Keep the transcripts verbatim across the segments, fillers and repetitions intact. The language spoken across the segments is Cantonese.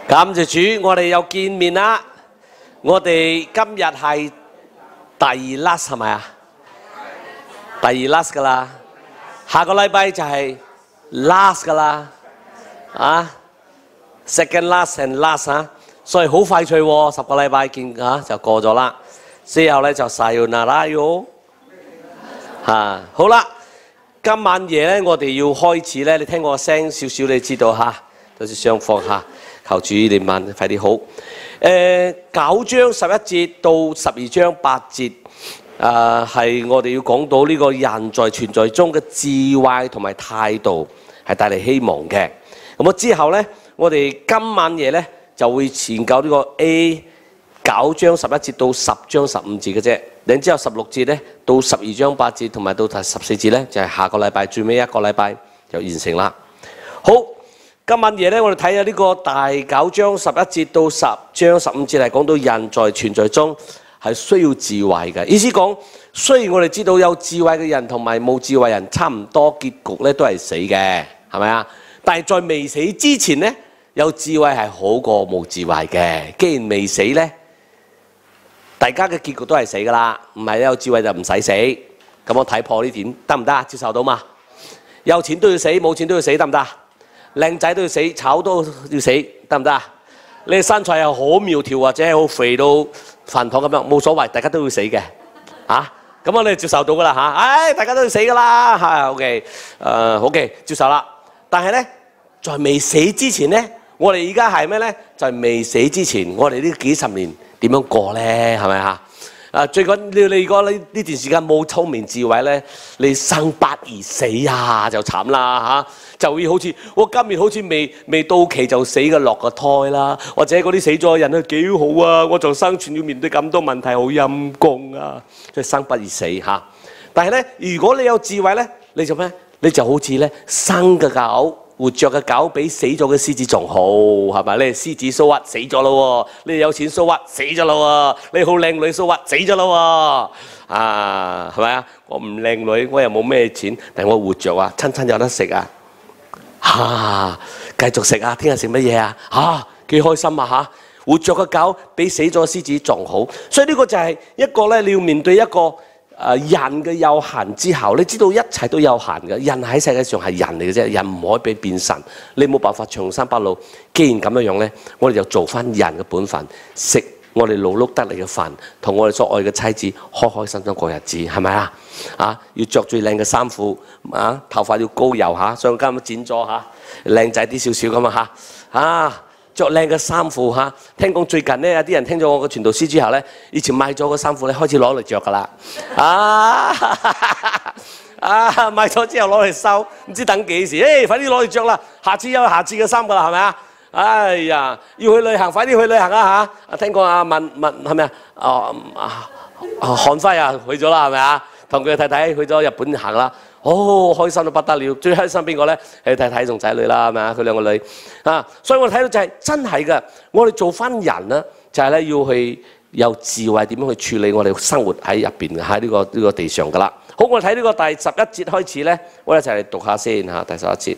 感謝主，我哋又見面啦！我哋今日係第二 last 係咪啊？第二 last 噶啦，下個禮拜就係 last 噶啦，啊 ，second last and last 啊，所以好快脆喎，十個禮拜見啊就過咗啦。之後咧就sayonara喲，嚇好啦，今晚夜咧我哋要開始咧，你聽我聲少少，你知道嚇，到時上課嚇。求主你晚快啲好。誒、呃、九章十一節到十二章八節，誒係我哋要講到呢個人在存在中嘅智慧同埋態度，係帶嚟希望嘅。咁啊之後咧，我哋今晚夜咧就會研究呢個 A 九章十一節到十章十五節嘅啫。然之後十六節咧到十二章八節，同埋到第十四節咧就係、是、下個禮拜最尾一個禮拜就完成啦。好。今晚夜咧，我哋睇下呢個第九章十一節到十章十五節，係講到人在存在中係需要智慧嘅。意思講，雖然我哋知道有智慧嘅人同埋冇智慧人差唔多，結局咧都係死嘅，係咪啊？但係在未死之前咧，有智慧係好過冇智慧嘅。既然未死咧，大家嘅結局都係死噶啦，唔係有智慧就唔使死。咁我睇破呢點得唔得啊？接受到嘛？有錢都要死，冇錢都要死，得唔得？靚仔都要死，醜都要死，得唔得啊？你身材又好苗條或者係好肥到飯堂咁樣，冇所謂，大家都要死嘅，啊？咁我哋接受到噶啦嚇，唉，大家都要死噶啦嚇 ，OK， 誒 OK 接受啦。但係咧，在未死之前咧，我哋而家係咩咧？就係未死之前，我哋呢幾十年點樣過咧？係咪啊？啊，最緊要你如果呢呢段時間冇聰明智慧咧，你生不如死啊，就慘啦嚇！就會好似我今年好似未未到期就死嘅落個胎啦，或者嗰啲死咗嘅人咧幾好啊，我仲生存要面對咁多問題，好陰公啊，即係生不如死嚇。但係咧，如果你有智慧咧，你就咩？你就好似咧生嘅狗。活着嘅狗比死咗嘅獅子仲好，係咪？你係獅子蘇屈死咗咯喎，你有錢蘇屈死咗咯喎，你好靚女蘇屈死咗咯喎，啊係咪啊？我唔靚女，我又冇咩錢，但係我活着啊，親親有得食啊，嚇繼續食啊！聽日食乜嘢啊？嚇幾開心啊嚇！活着嘅狗比死咗嘅獅子仲好，所以呢個就係一個咧，你要面對一個。誒人嘅有限之後，你知道一切都有限嘅。人喺世界上係人嚟嘅啫，人唔可以俾變神，你冇辦法長生不老。既然咁樣樣咧，我哋就做翻人嘅本分，食我哋勞碌得嚟嘅飯，同我哋所愛嘅妻子開開心心過日子，係咪啊？啊，要着最靚嘅衫褲，啊，頭髮要高油嚇，上間咁剪咗嚇，靚仔啲少少咁啊嚇，啊！着靚嘅衫褲嚇，聽講最近咧有啲人聽咗我個傳道書之後咧，以前買咗個衫褲咧，開始攞嚟着噶啦，啊啊買咗之後攞嚟收，唔知等幾時？誒、欸，快啲攞嚟着啦，下次有下次嘅衫噶啦，係咪啊？哎呀，要去旅行，快啲去旅行啊嚇！聽講阿文文係咪啊？哦啊韓輝啊去咗啦，係咪啊？同佢嘅太太去咗日本行啦。哦，開心到不得了！最開心邊個咧？係太太同仔女啦，係咪啊？佢兩個女啊，所以我睇到就係、是、真係嘅。我哋做翻人咧，就係、是、咧要去有智慧點樣去處理我哋生活喺入邊嘅喺呢個呢、這個地上噶啦。好，我哋睇呢個第十一節開始咧，我哋一齊嚟讀下先嚇，第十一節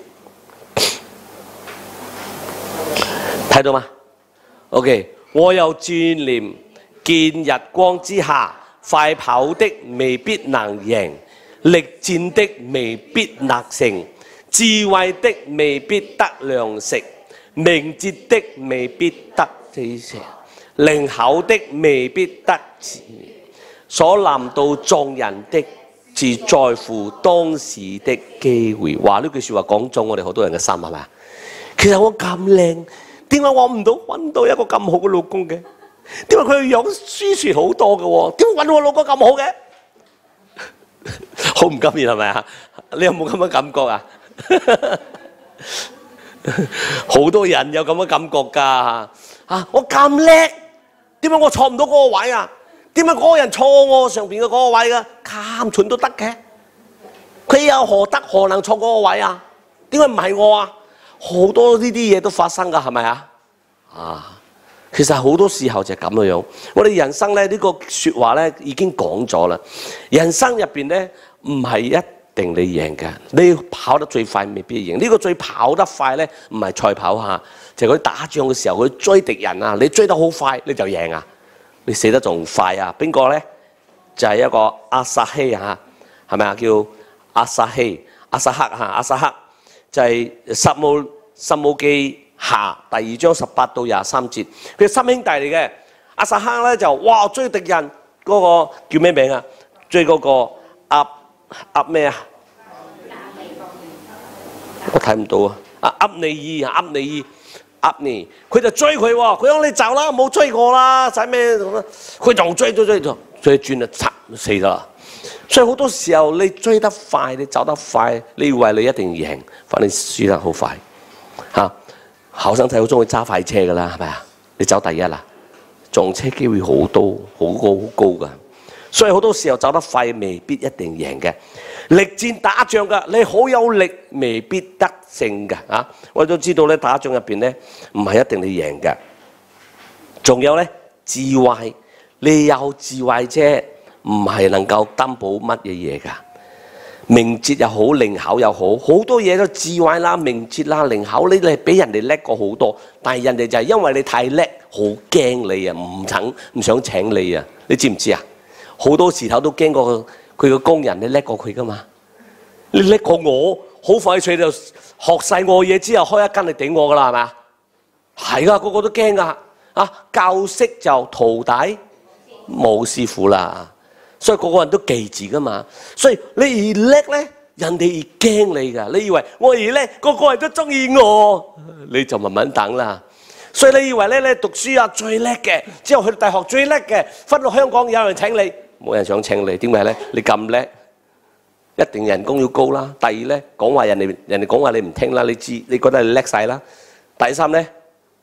睇到嗎 ？OK， 我又轉念見日光之下，快跑的未必能贏。力戰的未必能勝，智慧的未必得糧食，明哲的未必得知識，靈巧的未必得智慧。所臨到眾人的，是在乎當時的機會。話呢句説話講中我哋好多人嘅心係咪啊？其實我咁靚，點解我唔到揾到一個咁好嘅老公嘅？點解佢樣舒舒好多嘅喎？點解揾我老公咁好嘅？好唔甘願係咪啊？你有冇咁嘅感覺啊？好多人有咁嘅感覺㗎嚇！啊，我咁叻，點解我坐唔到嗰個位啊？點解嗰個人坐我上邊嘅嗰個位㗎？咁蠢都得嘅，佢又何德何能坐嗰個位啊？點解唔係我啊？好多呢啲嘢都發生㗎，係咪啊？啊！其實好多時候就係咁嘅樣，我哋人生咧呢個説話咧已經講咗啦。人生入邊咧唔係一定你贏嘅。你跑得最快未必贏。呢、這個最跑得快咧，唔係賽跑下，就係佢打仗嘅時候，佢追敵人啊！你追得好快，你就贏啊！你死得仲快啊！邊個咧？就係、是、一個阿撒希啊，係咪啊？叫阿撒希、阿撒克嚇、阿撒克，就係撒母撒母記下第二章十八到廿三節，佢係三兄弟嚟嘅。阿撒克咧就哇追敵人嗰、那個叫咩名啊？追嗰個阿阿咩啊？我睇唔到啊！阿押尼爾，押尼爾，押尼爾，佢就追佢喎。佢講你走啦，唔好追我啦，使咩？佢仲追追追追，追轉啊，擦死咗啦！所以好多時候你追得快，你走得快，你以為你一定贏，反正輸得好快嚇。後生仔好中意揸快車噶啦，係咪啊？你走第一啦，撞車機會好多，好高好高噶。所以好多時候走得快未必一定贏嘅。力戰打仗㗎，你好有力未必得勝㗎啊！我都知道咧，打仗入邊咧唔係一定你贏嘅。仲有咧智慧，你有智慧啫，唔係能夠擔保乜嘢嘢㗎。明哲又好，靈巧又好，好多嘢都智慧啦、明哲啦、靈巧，你你比人哋叻過好多，但係人哋就係因為你太叻，好驚你啊，唔肯唔想請你啊，你知唔知啊？好多時頭都驚過佢個工人，你叻過佢噶嘛？你叻過我，好快脆就學晒我嘢之後，開一間嚟頂我噶啦，係咪啊？係噶，個個都驚噶啊！教識就徒弟冇師傅啦，所以個個人都記住噶嘛。所以你越叻咧，人哋越驚你噶。你以為我越叻，個個人都中意我，你就慢慢等啦。所以你以為咧咧讀書啊最叻嘅，之後去到大學最叻嘅，返到香港有人請你。冇人想請你，點解咧？你咁叻，一定人工要高啦。第二咧，講話人哋人哋講話你唔聽啦，你知你覺得你叻晒啦。第三咧，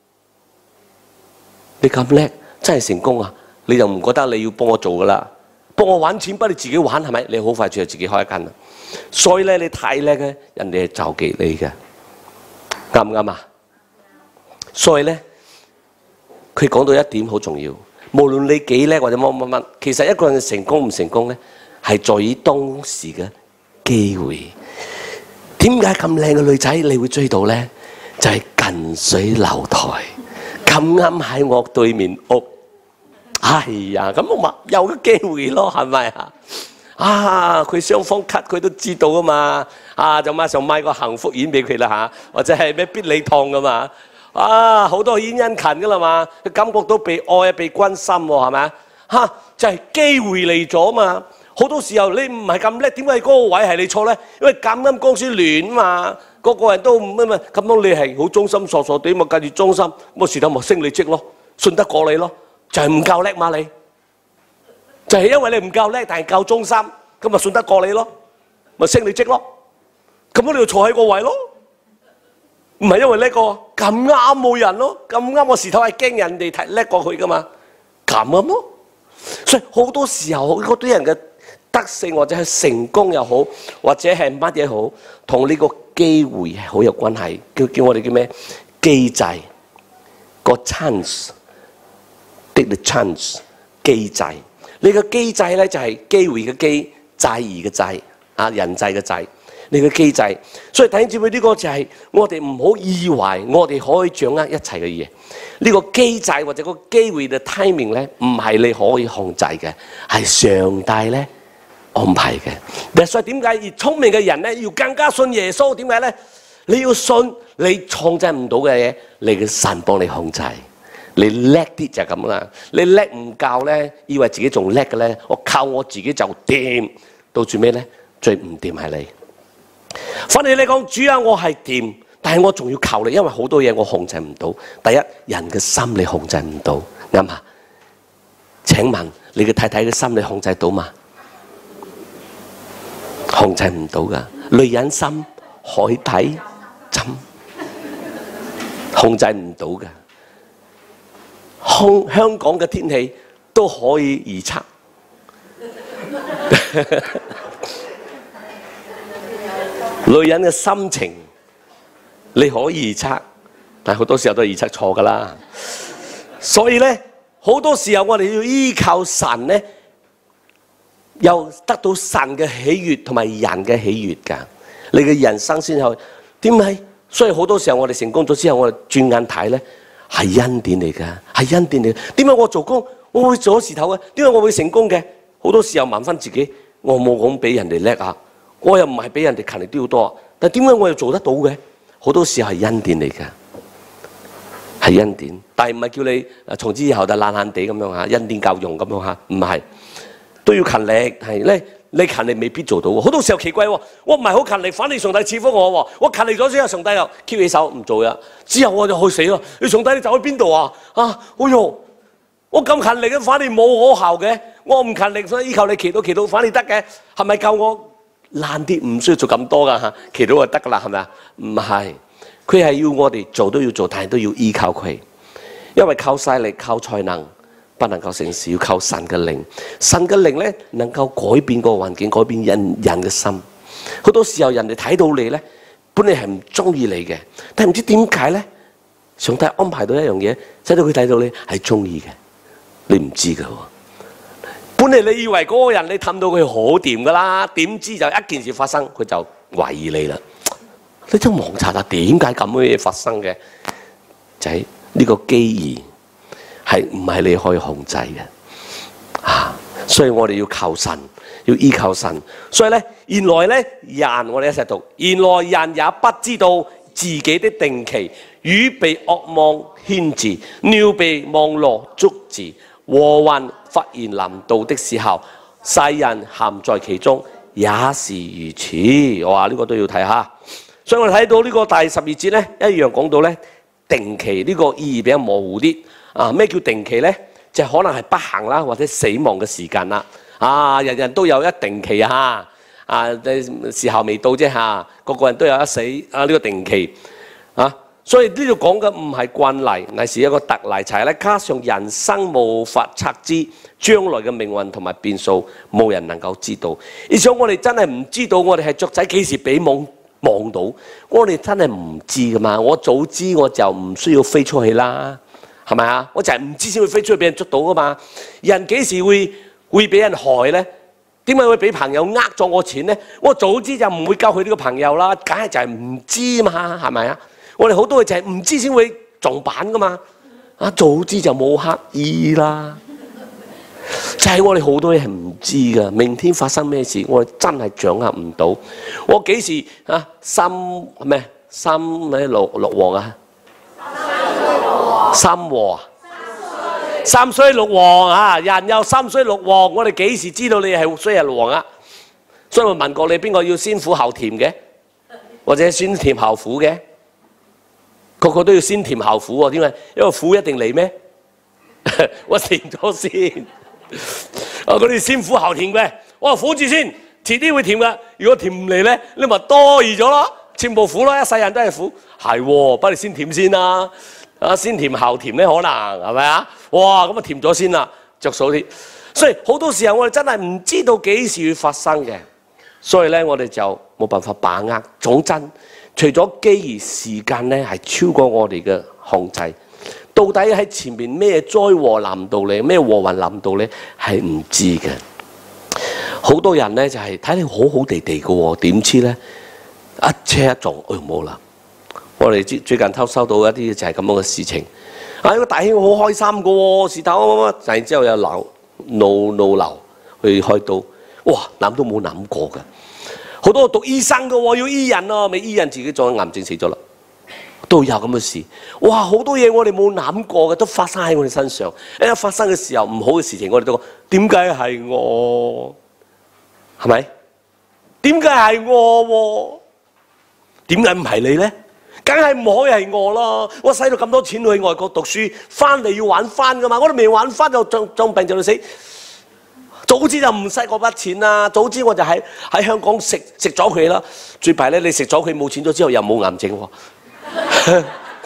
你咁叻真係成功啊！你就唔覺得你要幫我做噶啦，幫我揾錢，不如你自己玩係咪？你好快就自己開一間啦。所以咧，你太叻咧，人哋係就忌你嘅，啱唔啱啊？所以咧，佢講到一點好重要。無論你幾叻或者乜乜乜，其實一個人嘅成功唔成功咧，係在於當時嘅機會。點解咁靚嘅女仔你會追到咧？就係、是、近水樓台，咁啱喺我對面屋。哎呀，咁我咪有個機會咯，係咪啊？啊，佢雙方 cut 佢都知道啊嘛。啊，就馬上買個幸福丸俾佢啦嚇，或者係咩必理痛噶嘛。啊，好多演殷勤噶啦嘛，佢感覺到被愛、被關心喎，係咪啊？嚇，就係、是、機會嚟咗嘛。好多時候你唔係咁叻，點解嗰個位係你錯咧？因為咁啱公司亂嘛，個個人都唔乜乜，咁樣你係好忠心傻傻地嘛，繼續忠心，咁時頭咪升你職咯，信得過你咯，就係唔夠叻嘛你，就係、是、因為你唔夠叻，但係夠忠心，咁咪信得過你咯，咪升你職咯，咁樣你就坐喺個位咯。唔係因為叻過，咁啱冇人咯，咁啱我時頭係驚人哋叻過佢噶嘛，咁啱咯。所以好多時候嗰啲人嘅得勝或者係成功又好，或者係乜嘢好，同呢個機會係好有關係。叫叫我哋叫咩？機制個 chance，take the chance 機制。你個機制咧就係機會嘅機，際遇嘅際，啊人際嘅際。你嘅機制，所以睇住佢呢個就係我哋唔好以為我哋可以掌握一切嘅嘢。呢個機制或者個機會嘅 timing 咧，唔係你可以控制嘅，係上帝咧安排嘅。所以點解越聰明嘅人咧，要更加信耶穌？點解咧？你要信你控制唔到嘅嘢，你嘅神幫你控制。你叻啲就係咁啦。你叻唔夠咧，以為自己仲叻嘅咧，我靠我自己就掂。到最尾咧，最唔掂係你。反正你講主啊，我係掂，但係我仲要靠你，因為好多嘢我控制唔到。第一，人嘅心你控制唔到，啱嘛？請問你嘅太太嘅心你控制到嘛？控制唔到噶。女人心海底針，控制唔到噶。香香港嘅天氣都可以預測。女人嘅心情你可以預測，但係好多時候都係預測錯噶啦。所以咧，好多時候我哋要依靠神咧， 又得到神嘅喜悅同埋人嘅喜悅㗎。你嘅人生先有點解？所以好多時候我哋成功咗之後，我哋轉眼睇咧係恩典嚟㗎，係恩典嚟。點解我做工我會做咗事頭嘅？點解我會成功嘅？好多時候問翻自己，我冇講比人哋叻啊，我又唔係比人哋勤力都要多，但係點解我又做得到嘅？好多時候係恩典嚟㗎，係恩典，但係唔係叫你從此以後就懶懶地咁樣嚇，恩典夠用咁樣嚇，唔係都要勤力係咧。你勤力未必做到喎，好多時候奇怪喎，我唔係好勤力，反正上帝賜福我喎，我勤力咗之後，上帝又翹起手唔做呀，之後我就去死啦！你上帝你走去邊度啊？啊，哎喲，我咁勤力嘅，反正冇可效嘅，我唔勤力，所以依靠你祈禱祈禱，反正得嘅，係咪夠我懶啲？唔需要做咁多㗎嚇，祈禱就得㗎啦，係咪啊？唔係，佢係要我哋做都要做，但係都要依靠佢，因為靠勢力、靠才能不能夠成事，要靠神嘅靈。神嘅靈咧，能夠改變個環境，改變人人嘅心。好多時候人哋睇到你咧，本嚟係唔中意你嘅，但係唔知點解咧，上帝安排到一樣嘢，使到佢睇到你係中意嘅，你唔知㗎喎。本嚟你以為嗰個人你氹到佢好掂㗎啦，點知就一件事發生，佢就懷疑你啦。你都望查下點解咁嘅嘢發生嘅？就係呢個機遇。係唔係你可以控制嘅啊？所以我哋要靠神，要依靠神。所以咧，原來咧人，我哋一齊讀。原來人也不知道自己的定期，魚被惡夢牽住，鳥被網羅捉住，禍患忽然臨到的時候，世人陷在其中，也是如此。我話呢個都要睇下。所以我哋睇到呢個第十二節咧，一樣講到咧定期呢個意義比較模糊啲。啊！咩叫定期咧？就係、可能係不幸啦，或者死亡嘅時間啦。啊！人人都有一定期啊！啊，時候未到啫嚇，個個人都有一死啊！呢、呢個定期啊，所以呢度講嘅唔係慣例，乃是一個特例，就係咧加上人生無法測知將來嘅命運同埋變數，冇人能夠知道。而且我哋真係唔知道，我哋係雀仔幾時俾網望到，我哋真係唔知噶嘛。我早知我就唔需要飛出去啦。係咪啊？我就係唔知先會飛出去俾人捉到噶嘛。人幾時會會俾人害咧？點解會俾朋友呃咗我錢咧？我早知就唔會交佢呢個朋友啦。梗係就係唔知嘛，係咪啊？我哋好多嘢就係唔知先會撞板噶嘛。啊，早知就冇刻意啦。就係、是、我哋好多嘢係唔知噶。明天發生咩事，我哋真係掌握唔到。我幾時啊？三咩？三咩六六王啊？三禍啊！三衰六旺啊！人有三衰六旺，我哋幾時知道你係衰係六旺啊？所以我問過你邊個要先苦後甜嘅，或者先甜後苦嘅？個個都要先甜後苦喎？點解？因為苦一定嚟咩？我甜咗先。啊！嗰啲先苦後甜嘅，我話苦住先，遲啲會甜噶。如果甜唔嚟咧，你咪多疑咗咯，全部苦咯，一世人都係苦。係喎，不如先甜先啦。啊，先甜後甜咧，可能係咪啊？哇，咁啊甜咗先啦，着數啲。所以好多時候我哋真係唔知道幾時會發生嘅，所以咧我哋就冇辦法把握。總真，除咗機遇，時間咧係超過我哋嘅控制。到底喺前面咩災禍臨到你，咩禍患臨到你，係唔知嘅。好多人咧就係睇你好好地地嘅喎，點知咧一車一撞，哎冇啦。我哋最近偷收到一啲就係咁樣嘅事情，啊！個大兄好開心嘅喎，事頭乜乜，然之後有腦腦腦瘤去開刀，哇！諗都冇諗過嘅。好多讀醫生嘅喎，要醫人啊，未醫人自己撞癌症死咗啦，都有咁嘅事。哇！好多嘢我哋冇諗過嘅，都發生喺我哋身上。一發生嘅時候，唔好嘅事情，我哋都講點解係我？係咪？點解係我？點解唔係你咧？梗係唔可以係我啦！我使到咁多錢去外國讀書，翻嚟要玩翻噶嘛！我都未玩翻就中中病就到死。早知就唔使嗰筆錢啦，早知我就喺喺香港食食咗佢啦。最弊咧，你食咗佢冇錢咗之後又冇癌症喎，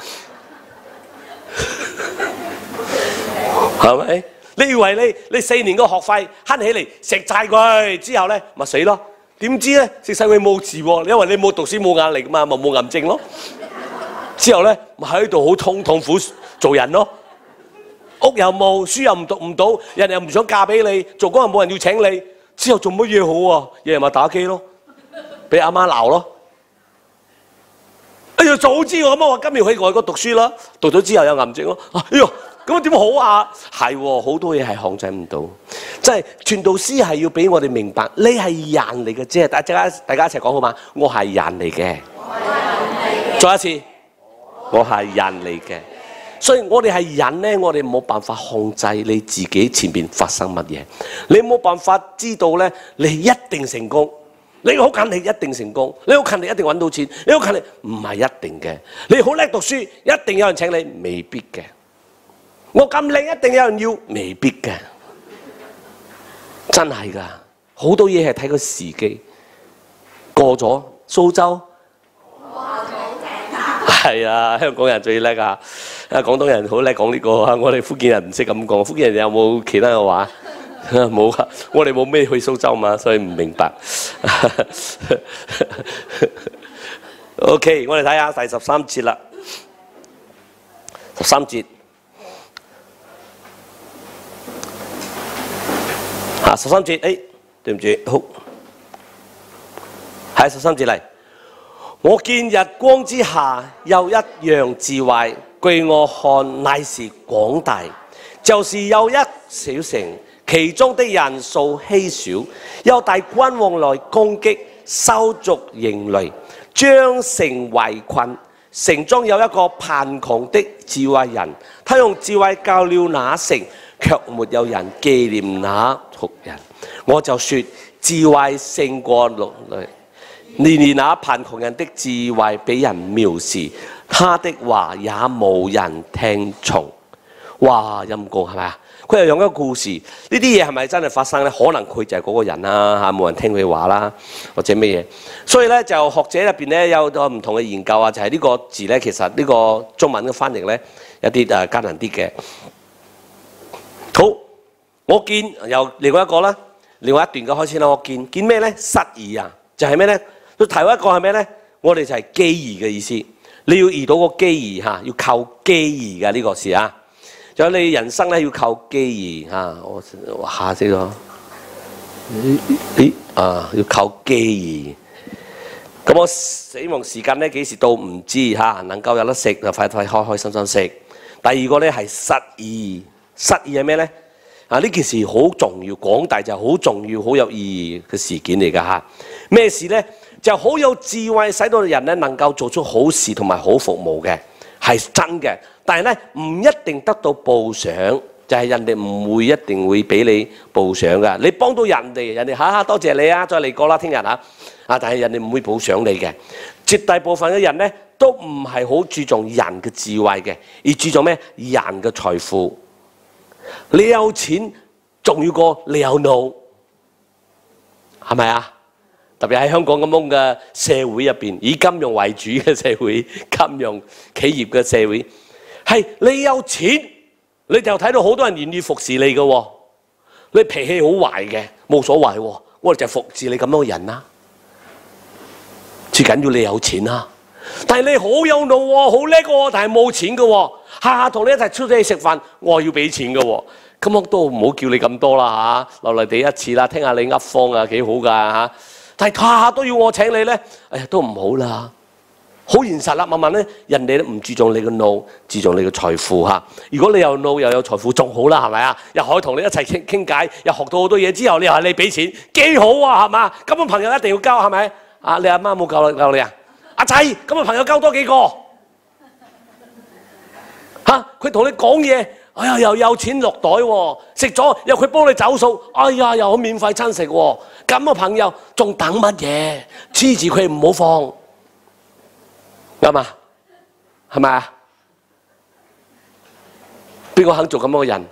係咪？你以為你你四年個學費慳起嚟食晒佢之後咧，咪死咯？點知咧食晒佢冇事喎，因為你冇讀書冇壓力嘛，咪冇癌症咯。之後咧，咪喺度好痛痛苦做人咯。屋又冇，書又唔讀唔到，人又唔想嫁俾你，做工又冇人要請你， 之後做乜嘢好啊？日日咪打機咯，俾阿媽鬧咯。哎呀，早知我阿媽話今年去外國讀書啦，讀咗之後有癌症咯。哎呀，咁點好啊？係喎，好多嘢係控制唔到，即係傳道師係要俾我哋明白，你係人嚟嘅啫。大家大家一齊講好嘛？我係人嚟嘅。再一次，我係人嚟嘅。所以我哋係人咧，我哋冇辦法控制你自己前邊發生乜嘢，你冇辦法知道咧，你一定成功。你好勤力一定成功，你好勤力一定揾到錢，你好勤力唔係一定嘅。你好叻讀書，一定有人請你，未必嘅。我咁靚，一定有人要，未必嘅。真係㗎，好多嘢係睇個時機。過咗蘇州，係啊，香港人最叻啊！啊，廣東人好叻講呢個啊，我哋福建人唔識咁講。福建人有冇其他嘅話？冇啊！我哋冇咩去蘇州嘛，所以唔明白。OK， 我哋睇下第十三節啦。十三節啊，十三節，誒，對唔住，好，係十三節嚟。我見日光之下有一樣智慧，據我看乃是廣大，就是有一小城。其中的人數稀少，有大君王來攻擊，收族營壘，將城圍困。城中有一個貧窮的智慧人，他用智慧救了那城，卻沒有人紀念那僕人。我就說智慧勝過勞累，年年那貧窮人的智慧俾人藐視，他的話也無人聽從。哇，陰公係咪啊？佢又用一個故事，呢啲嘢係咪真係發生咧？可能佢就係嗰個人啦，嚇冇人聽佢話啦，或者咩嘢？所以咧就學者入邊咧有個唔同嘅研究啊，就係、是、呢個字咧，其實呢個中文嘅翻譯咧有啲誒艱難啲嘅。好，我見由另外一個啦，另外一段嘅開始啦。我見見咩咧？失義啊，就係咩咧？佢提一個係咩咧？我哋就係機宜嘅意思，你要遇到個機宜嚇，要靠機宜嘅呢個事啊。仲有你人生咧要靠機宜嚇，我嚇死咗。咦啊，要靠機宜。咁我死亡時間咧幾時到唔知嚇，能夠有得食就快快開開心心食。第二個咧係失義，失義係咩咧？啊呢件事好重要，廣大就好重要、好有意義嘅事件嚟㗎嚇。咩事咧？就好有智慧，使到人咧能夠做出好事同埋好服務嘅，係真嘅。但係咧唔一定得到報賞，就係、是、人哋唔會一定會俾你報賞㗎。你幫到人哋，人哋嚇嚇多謝你啊，再嚟過啦，聽日啊，啊！但係人哋唔會報賞你嘅。絕大部分嘅人咧都唔係好注重人嘅智慧嘅，而注重咩？人嘅財富。你有錢重要過你有腦，係咪啊？特別喺香港咁樣嘅社會入邊，以金融為主嘅社會，金融企業嘅社會。係你有錢，你就睇到好多人願意服侍你嘅喎。你脾氣好壞嘅，冇所謂喎。我哋就服侍你咁樣嘅人啦。最緊要你有錢啦。但係你好有腦喎，好叻喎，但係冇錢嘅喎。下下同你一齊出去食飯，我係要俾錢嘅喎。咁我都唔好叫你咁多啦嚇，留嚟地一次啦，聽下你噏風啊幾好㗎嚇。但係下下都要我請你咧，哎呀都唔好啦。好現實啦，慢慢咧，人哋都唔注重你嘅腦，注重你嘅財富嚇。如果你有腦又有財富，仲好啦，係咪啊？又可以同你一齊傾傾偈，又學到好多嘢之後，你又係你俾錢，幾好啊，係嘛？咁嘅朋友一定要交，係咪？啊，你阿媽冇教教你啊？阿仔，咁嘅朋友交多幾個嚇？佢同你講嘢，哎呀又有錢落袋喎，食咗又佢幫你走數，哎呀又好免費餐食喎，咁嘅朋友仲等乜嘢？黐住佢唔好放。啱嘛？係咪啊？邊個肯做咁樣嘅人？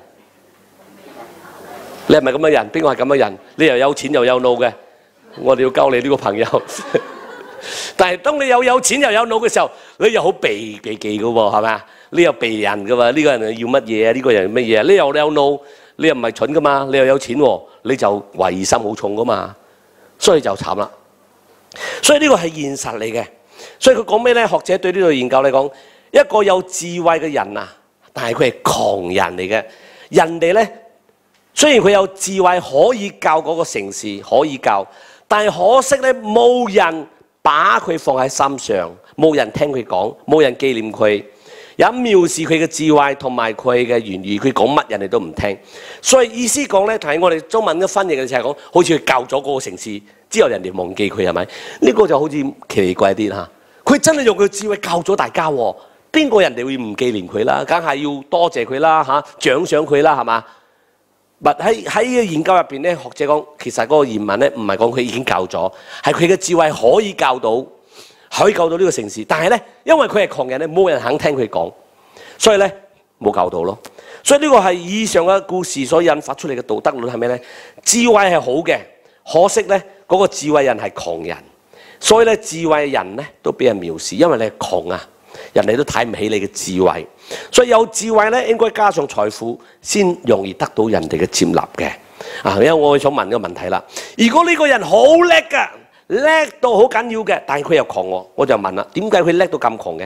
你係咪咁嘅人？邊個係咁嘅人？你又有錢又有腦嘅，我哋要交你呢個朋友。但係當你又有錢又有腦嘅時候，你又好避避忌嘅喎，係咪啊？你又避人嘅喎，呢個人要乜嘢啊？呢個人乜嘢啊？你又有腦，你又唔係蠢嘅嘛？你又有錢喎，你就懷疑心好重嘅嘛，所以就慘啦。所以呢個係現實嚟嘅。所以佢講咩咧？學者對呢度研究嚟講，一個有智慧嘅人啊，但係佢係窮人嚟嘅。人哋咧雖然佢有智慧可以教嗰個城市，可以教，但係可惜咧，冇人把佢放喺心上，冇人聽佢講，冇人紀念佢，有藐視佢嘅智慧同埋佢嘅言語，佢講乜人哋都唔聽。所以意思講咧，喺我哋中文嘅翻譯嘅就係講，好似佢教咗嗰個城市之後，人哋忘記佢係咪？呢個就好似奇怪啲嚇。佢真係用佢智慧教咗大家喎，邊個人哋會唔紀念佢啦？梗係要多謝佢啦嚇，獎賞佢啦係嘛？喺喺研究入邊咧，學者講其實嗰個原文咧唔係講佢已經教咗，係佢嘅智慧可以教到，可以教到呢個城市。但係咧，因為佢係窮人咧，冇人肯聽佢講，所以咧冇教到咯。所以呢個係以上嘅故事所引發出嚟嘅道德論係咩咧？智慧係好嘅，可惜咧嗰個智慧人係窮人，所以咧智慧人咧都俾人藐視，因為你係窮啊，人哋都睇唔起你嘅智慧。所以有智慧咧，應該加上財富，先容易得到人哋嘅接納嘅。啊，因為我想問個問題啦，如果呢個人好叻㗎，叻到好緊要嘅，但係佢又窮喎，我就問啦，點解佢叻到咁窮嘅？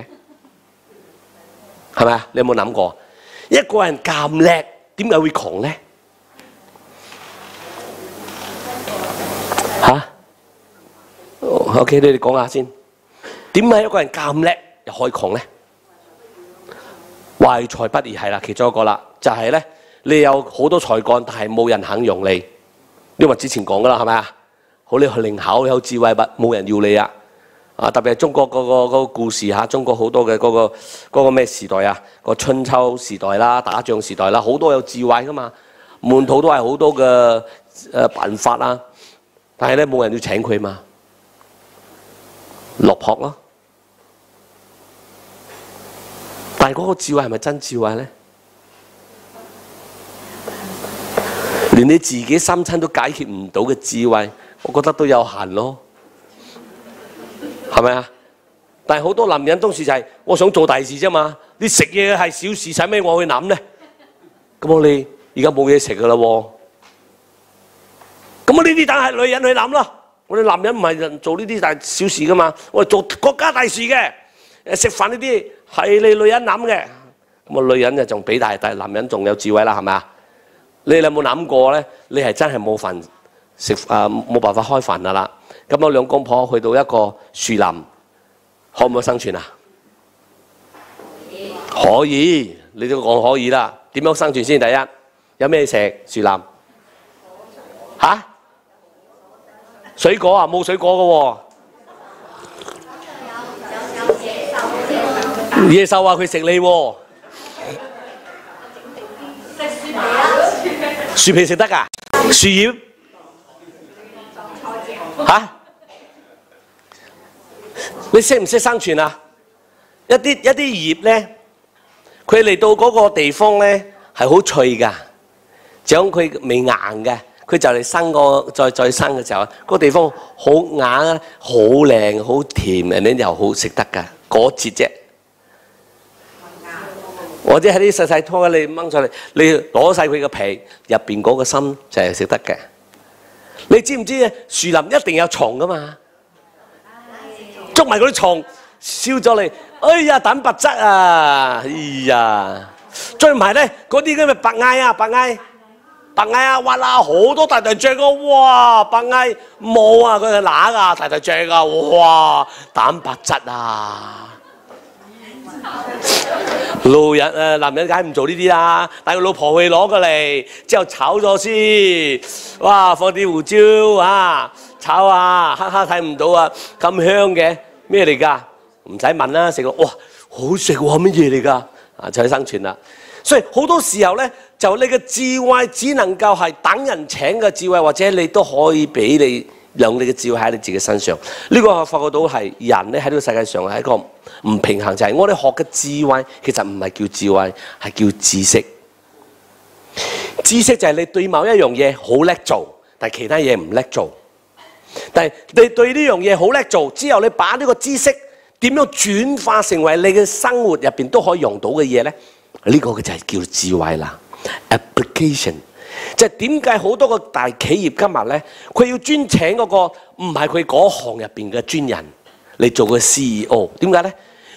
係咪啊？你有冇諗過？一個人咁叻，點解會窮咧？嚇 ？OK， 你哋講下先。點解一個人咁叻又可以窮咧？懷才不遇係啦，其中一個啦，就係、是、咧，你有好多才幹，但係冇人肯用你。因為之前講噶啦，係咪啊？好，你去靈巧，你有智慧，但冇人要你啊！啊，特別係中國嗰、那個那個故事嚇，中國好多嘅嗰、那個嗰個咩時代啊？個春秋時代啦，打仗時代啦，好多有智慧噶嘛，滿肚都係好多嘅誒辦法啦，但係咧冇人要請佢嘛，落魄咯。但係嗰個智慧係咪真智慧咧？連你自己心親都解決唔到嘅智慧，我覺得都有限咯，係咪啊？但係好多男人當時就係、是、我想做大事啫嘛，你食嘢係小事，使咩我去諗咧？咁我哋而家冇嘢食噶啦喎，咁我呢啲等係女人去諗咯，我哋男人唔係人做呢啲大小事噶嘛，我哋做國家大事嘅，誒食飯呢啲。係你女人諗嘅，咁啊女人就仲比大，但係男人仲有智慧啦，係咪啊？你有冇諗過咧？你係真係冇飯食啊，冇辦法開飯噶啦。咁我兩公婆去到一個樹林，可唔可以生存啊？可以，你都講可以啦。點樣生存先？第一，有咩食？樹林嚇、啊？水果啊，冇水果嘅喎。野獸話佢食你喎，食樹皮啊！樹皮食得㗎？樹葉嚇？你識唔識生存啊？一啲一啲葉咧，佢嚟到嗰個地方咧係好脆㗎，長佢未硬嘅，佢就嚟生個再再生嘅時候，嗰、那個地方好硬啊，好靚，好甜，人哋又好食得㗎，果節啫。或者喺啲細細拖你掹上嚟，你攞晒佢個皮，入邊嗰個心就係食得嘅。你知唔知啊？樹林一定有蟲噶嘛，捉埋嗰啲蟲，燒咗你，哎呀蛋白質啊，哎呀，追埋咧嗰啲咁嘅白蟻啊，白蟻，白蟻啊，哇啦好多大大隻啊，哇，白蟻冇啊，佢係乸啊，大大隻啊，哇，蛋白質啊！路人誒男人梗係唔做呢啲啦，帶個老婆去攞過嚟，之後炒咗先，哇放啲胡椒啊，炒啊，黑黑睇唔到啊，咁香嘅咩嚟㗎？唔使問啦，食個哇好食喎，乜嘢嚟㗎？啊就去生存啦。所以好多時候咧，就你嘅智慧只能夠係等人請嘅智慧，或者你都可以俾你用你嘅智慧喺你自己身上。呢、這個我發覺到係人咧喺呢個世界上係一個唔平衡，就係、是、我哋學嘅智慧其實唔係叫智慧，係叫知識。知識就係你對某一樣嘢好叻做，但係其他嘢唔叻做。但係你對呢樣嘢好叻做之後，你把呢個知識點樣轉化成為你嘅生活入邊都可以用到嘅嘢咧？呢、這個嘅就係叫智慧啦 ，application。就係點解好多個大企業今日咧，佢要專請嗰個唔係佢嗰行入邊嘅專人嚟做個 C E O？ 點解咧？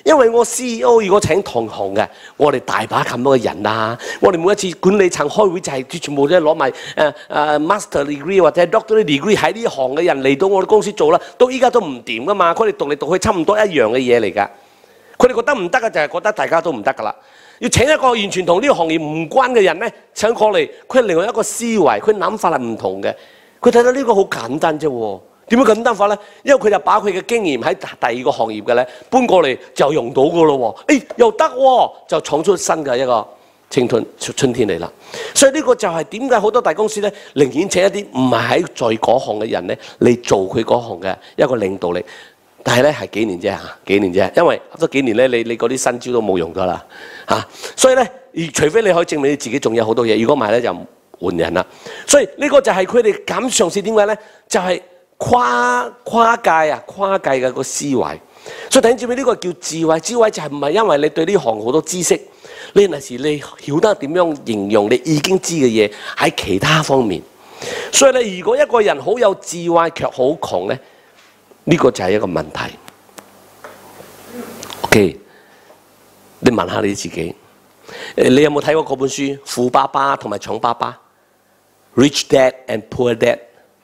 因為我 C E O 如果請同行嘅，我哋大把咁多嘅人啊，我哋每一次管理層開會就係全部都攞埋誒誒 master degree 或者 doctor degree 喺呢行嘅人嚟到我哋公司做啦，到依家都唔掂噶嘛，佢哋讀嚟讀去差唔多一樣嘅嘢嚟㗎，佢哋覺得唔得嘅就係覺得大家都唔得㗎啦。要請一個完全同呢個行業唔關嘅人咧，請過嚟，佢係另外一個思維，佢諗法係唔同嘅。佢睇到呢個好簡單啫喎，點解咁簡單法咧？因為佢就把佢嘅經驗喺第二個行業嘅咧搬過嚟就用到㗎咯喎，誒又得喎，就闖出新嘅一個青春春天嚟啦。所以呢個就係點解好多大公司咧寧願請一啲唔係喺在嗰行嘅人咧嚟做佢嗰行嘅一個領導力。但係咧係幾年啫嚇，幾年啫，因為得幾年咧，你你嗰啲新招都冇用㗎啦嚇。所以咧，除非你可以證明你自己仲有好多嘢，如果唔係咧就換人啦。所以呢個就係佢哋敢嘗試點解咧？就係、是、跨跨界啊，跨界嘅個思維。所以睇住尾呢個叫智慧，智慧就係唔係因為你對呢行好多知識，呢陣時你曉得點樣形容你已經知嘅嘢喺其他方面。所以咧，如果一個人好有智慧卻好窮咧，呢個就係一個問題。OK， 你問下你自己，你有冇睇過嗰本書《富爸爸同埋窮爸爸》？Rich Dad and Poor Dad，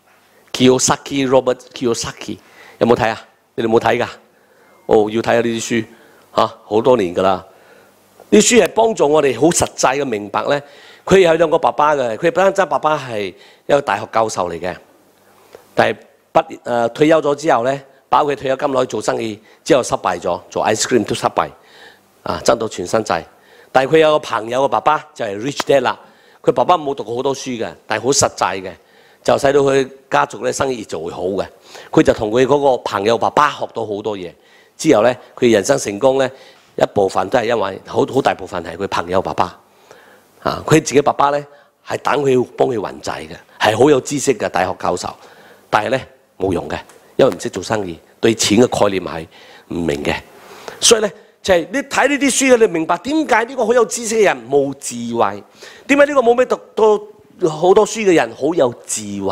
Kiyosaki Robert Kiyosaki 有冇睇啊？你哋冇睇㗎？哦，要睇下呢啲書嚇，好、啊、多年㗎啦。呢啲書係幫助我哋好實際嘅明白咧。佢有兩個爸爸嘅，佢本身爸爸係一個大學教授嚟嘅，但係畢誒、呃、退休咗之後咧，包括退休金攞去做生意之後失敗咗，做 ice cream 都失敗，啊爭到全身債。但係佢有個朋友嘅爸爸就係 Rich Dad 啦，佢爸爸冇讀過好多書嘅，但係好實際嘅，就使到佢家族咧生意就會好嘅。佢就同佢嗰個朋友爸爸學到好多嘢，之後咧佢人生成功咧一部分都係因為好好大部分係佢朋友爸爸。啊，佢自己爸爸咧係等佢幫佢還債嘅，係好有知識嘅大學教授，但係咧。冇用嘅，因為唔識做生意，對錢嘅概念係唔明嘅。所以咧，就係、是、你睇呢啲書，你明白點解呢個好有知識嘅人冇智慧？點解呢個冇咩讀到好多書嘅人好有智慧？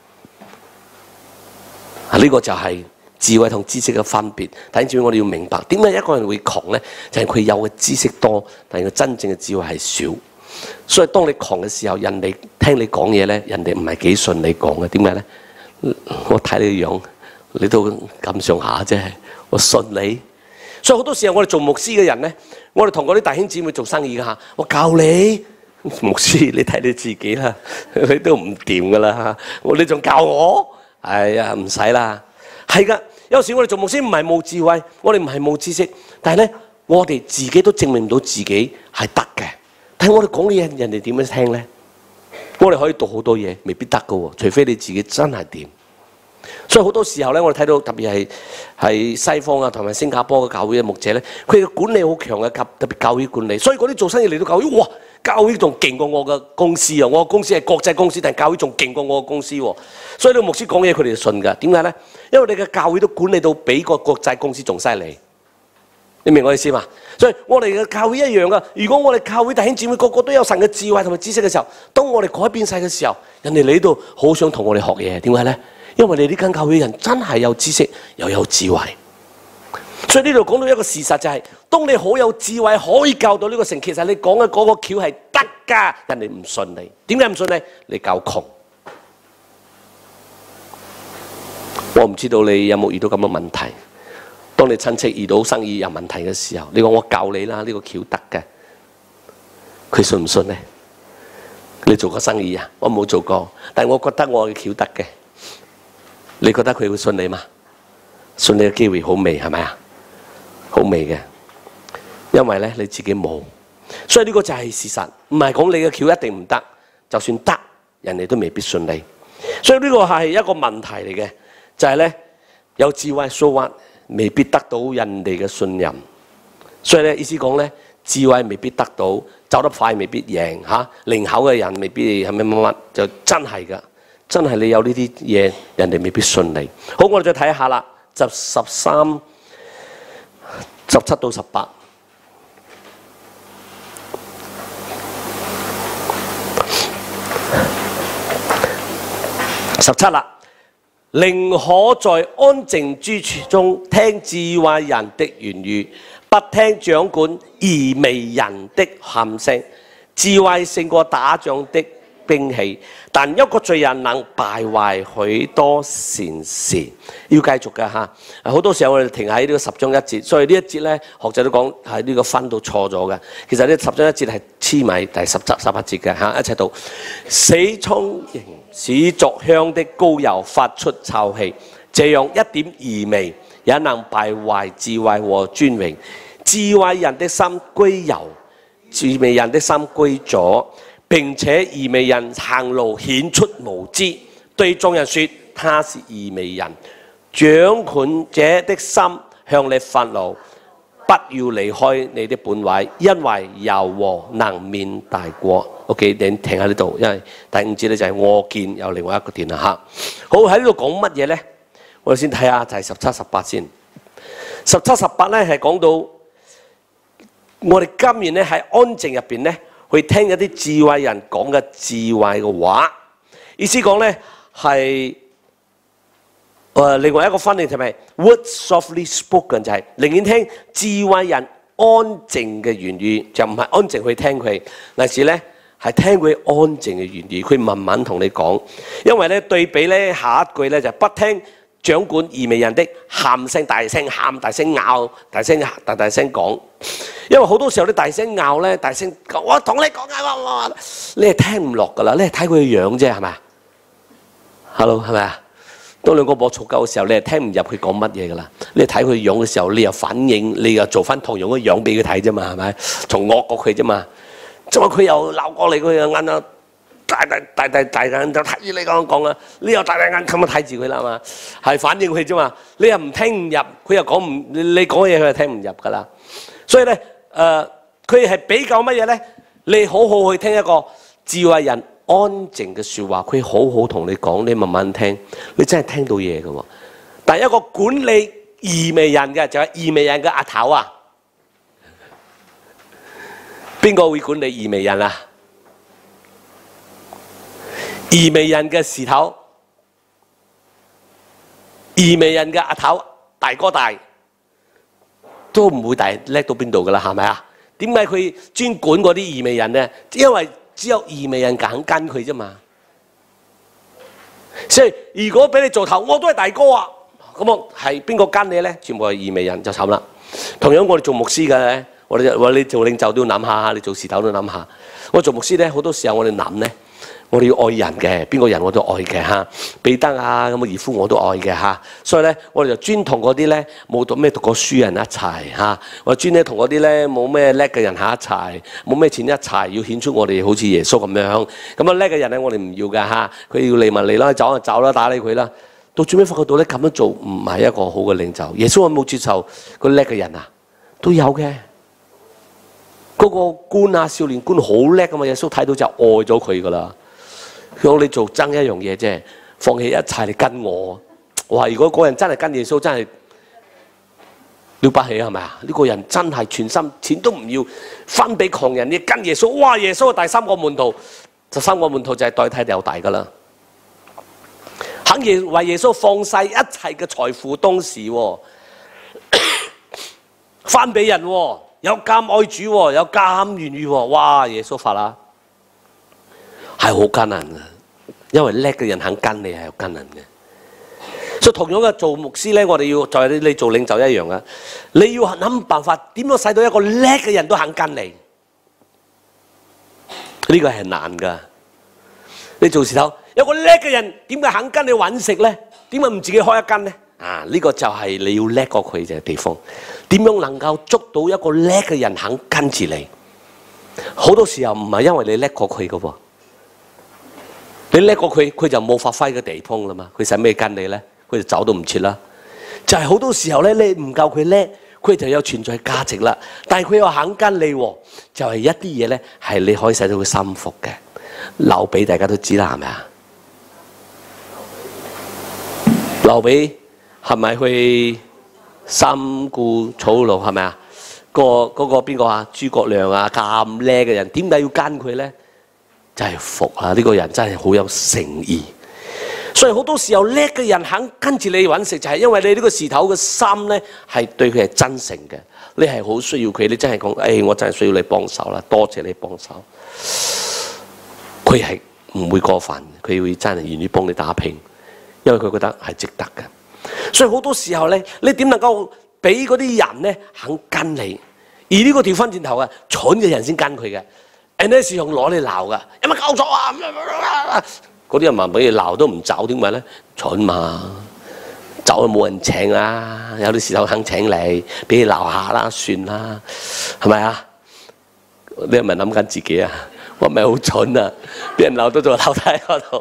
啊，呢、這個就係智慧同知識嘅分別。睇住我哋要明白點解一個人會窮咧，就係、是、佢有嘅知識多，但係佢真正嘅智慧係少。所以當你窮嘅時候，人哋聽你講嘢咧，人哋唔係幾信你講嘅。點解咧？我睇你個樣，你都咁上下啫，我信你。所以好多時候我哋做牧師嘅人咧，我哋同嗰啲弟兄姊妹做生意嘅嚇，我教你牧師，你睇你自己啦，你都唔掂噶啦嚇，你仲教我？哎呀，唔使啦，係噶。有時我哋做牧師唔係冇智慧，我哋唔係冇知識，但係咧，我哋自己都證明唔到自己係得嘅。但係我哋講嘅嘢，人哋點樣聽咧？我哋可以讀好多嘢，未必得㗎喎，除非你自己真係掂。所以好多時候咧，我哋睇到特別係係西方啊，同埋新加坡嘅教會嘅牧者咧，佢嘅管理好強嘅，特別教會管理。所以嗰啲做生意嚟到教會，哇！教會仲勁過我嘅公司啊！我嘅公司係國際公司，但係教會仲勁過我嘅公司喎。所以呢個牧師講嘢，佢哋就信㗎。點解咧？因為你嘅教會都管理到比個國際公司仲犀利。你明我意思嘛？所以我哋嘅教會一樣噶。如果我哋教會弟兄姊妹個個都有神嘅智慧同埋知識嘅時候，當我哋改變晒嘅時候，人哋嚟到好想同我哋學嘢。點解咧？因為你呢間教會嘅人真係有知識又有智慧。所以呢度講到一個事實就係、是，當你好有智慧可以教到呢個城，其實你講嘅嗰個橋係得㗎，人哋唔信你。點解唔信你？你夠窮。我唔知道你有冇遇到咁嘅問題。當你親戚遇到生意有問題嘅時候，你講我教你啦，呢、這個橋得嘅，佢信唔信呢？你做過生意啊？我冇做過，但係我覺得我嘅橋得嘅，你覺得佢會信你嗎？信你嘅機會好微係咪啊？好微嘅，因為咧你自己冇，所以呢個就係事實，唔係講你嘅橋一定唔得，就算得，人哋都未必信你。所以呢個係一個問題嚟嘅，就係、是、咧有智慧 so what？未必得到人哋嘅信任，所以咧意思講咧，智慧未必得到，走得快未必贏嚇，靈巧嘅人未必係乜乜乜，就真係噶，真係你有呢啲嘢，人哋未必信你。好，我哋再睇下啦，就十三、十七到十八，十七啦。寧可在安靜之處中聽智慧人的言語，不不聽掌管愚昧人的喊聲。智慧勝過打仗的兵器，但一個罪人能敗壞許多善事。要繼續嘅嚇，好多時候我哋停喺呢個十章一節，所以呢一節咧學者都講係呢個分都錯咗嘅。其實呢十章一節係黐埋第十七、十八節嘅嚇，一齊讀。死聰明使作香的膏油發出臭氣，這樣一點愚昧也能敗壞智慧和尊榮。智慧人的心歸油，愚昧人的心歸左。並且愚昧人行路顯出無知，對眾人說他是愚昧人。掌管者的心向你發怒，不要離開你的本位，因為柔和能免大過。OK， 你停喺呢度，因為第五節咧就係我見有另外一個殿啦嚇。好，喺呢度講乜嘢咧？我哋先睇下就係十七、十八先。十七、十八咧係講到我哋今年咧喺安靜入邊咧。去聽一啲智慧人講嘅智慧嘅話，意思講咧係誒另外一個分類就係 word softly spoken， 就係寧願聽智慧人安靜嘅言語，就唔係安靜去聽佢。例如咧係聽佢安靜嘅言語，佢慢慢同你講。因為咧對比咧下一句咧就不聽掌管愚昧人的喊聲，大聲喊、大聲拗、大聲大大聲講。因為好多時候你大聲拗咧，大聲講，我同你講啊，你係聽唔落噶啦，你係睇佢嘅樣啫，係咪啊 ？Hello， 係咪啊？當兩個播嘈交嘅時候，你係聽唔入佢講乜嘢噶啦。你係睇佢樣嘅時候，你又反應，你又做翻同樣嘅樣俾佢睇啫嘛，係咪？從惡過佢啫嘛，即係佢又鬧過你，佢又眼啊大大大大大眼就睇住你講講啊，你又大大眼咁樣睇住佢啦嘛，係反應佢啫嘛。你又唔聽唔入，佢又講唔，你講嘢佢又聽唔入噶啦。所以咧。誒，佢係、呃、比較乜嘢咧？你好好去聽一個智慧人安靜嘅説話，佢好好同你講，你慢慢聽，你真係聽到嘢嘅喎。但係一個管理愚昧人嘅，就係愚昧人嘅阿頭啊！邊個會管理愚昧人啊？愚昧人嘅事頭，愚昧人嘅阿頭，大哥大。都唔會大叻到邊度噶啦，係咪啊？點解佢專管嗰啲愚昧人咧？因為只有愚昧人肯跟佢啫嘛。所以如果俾你做頭，我都係大哥啊！咁我係邊個跟你咧？全部係愚昧人就慘啦。同樣我哋做牧師嘅咧，我哋話你做領袖都要諗下，你做事頭都諗下。我做牧師咧，好多時候我哋諗咧。我哋要愛人嘅，邊個人我都愛嘅嚇。彼得啊，咁嘅義夫我都愛嘅嚇。所以咧，我哋就專同嗰啲咧冇讀咩讀過書人一齊嚇。我專咧同嗰啲咧冇咩叻嘅人喺一齊，冇咩錢一齊，要顯出我哋好似耶穌咁樣。咁啊叻嘅人咧，我哋唔要㗎嚇。佢要嚟咪嚟啦，走就走啦，打理佢啦。到最尾發覺到咧，咁樣做唔係一個好嘅領袖。耶穌有冇接受個叻嘅人啊？都有嘅。嗰個官啊，少年官好叻㗎嘛，耶穌睇到就愛咗佢㗎啦。佢講你做爭一樣嘢啫，放棄一切嚟跟我。我話如果嗰人真係跟耶穌，真係了不起係咪啊？呢、這個人真係全心錢都唔要，分俾窮人，你跟耶穌。哇！耶穌第三個門徒，就三個門徒就係代替猶大噶啦。肯耶為耶穌放晒一切嘅財富，當時翻俾人，有咁愛主，有咁願意，哇！耶穌發啦。係好艱難嘅，因為叻嘅人肯跟你係好艱難嘅。所以同樣嘅做牧師咧，我哋要就係你做領袖一樣啊！你要諗辦法點樣使到一個叻嘅人都肯跟你，呢個係難㗎。你做事頭有個叻嘅人，點解肯跟你揾食咧？點解唔自己開一間咧？啊！呢個就係你要叻過佢嘅地方。點樣能夠捉到一個叻嘅人肯跟住你？好多時候唔係因為你叻過佢嘅喎。你叻過佢，佢就冇發揮嘅地方啦嘛。佢使咩跟你咧？佢就走都唔切啦。就係、是、好多時候咧，你唔夠佢叻，佢就有存在價值啦。但係佢又肯跟你，就係、是、一啲嘢咧，係你可以使到佢心服嘅。劉備大家都知啦，係咪啊？劉備係咪去三顧草廬係咪啊？個嗰個邊個啊？諸葛亮啊，咁叻嘅人，點解要跟佢咧？真係服啊！呢、這個人真係好有誠意。 所以好多時候叻嘅人肯跟住你揾食，就係因為你呢個事頭嘅心咧係對佢係真誠嘅，你係好需要佢，你真係講，誒、哎、我真係需要你幫手啦，多謝你幫手。佢係唔會過分，佢會真係願意幫你打拼，因為佢覺得係值得嘅。所以好多時候咧，你點能夠俾嗰啲人咧肯跟你？而呢個調翻轉頭啊，蠢嘅人先跟佢嘅，人哋時用攞你鬧噶，有乜搞錯啊？嗰啲人話俾你鬧都唔走，點解咧？蠢嘛，走都冇人請啦，有啲時候肯請你，俾你鬧下啦，算啦，係咪啊？你係咪諗緊自己啊？我咪好蠢啊！俾人鬧到做樓梯嗰度，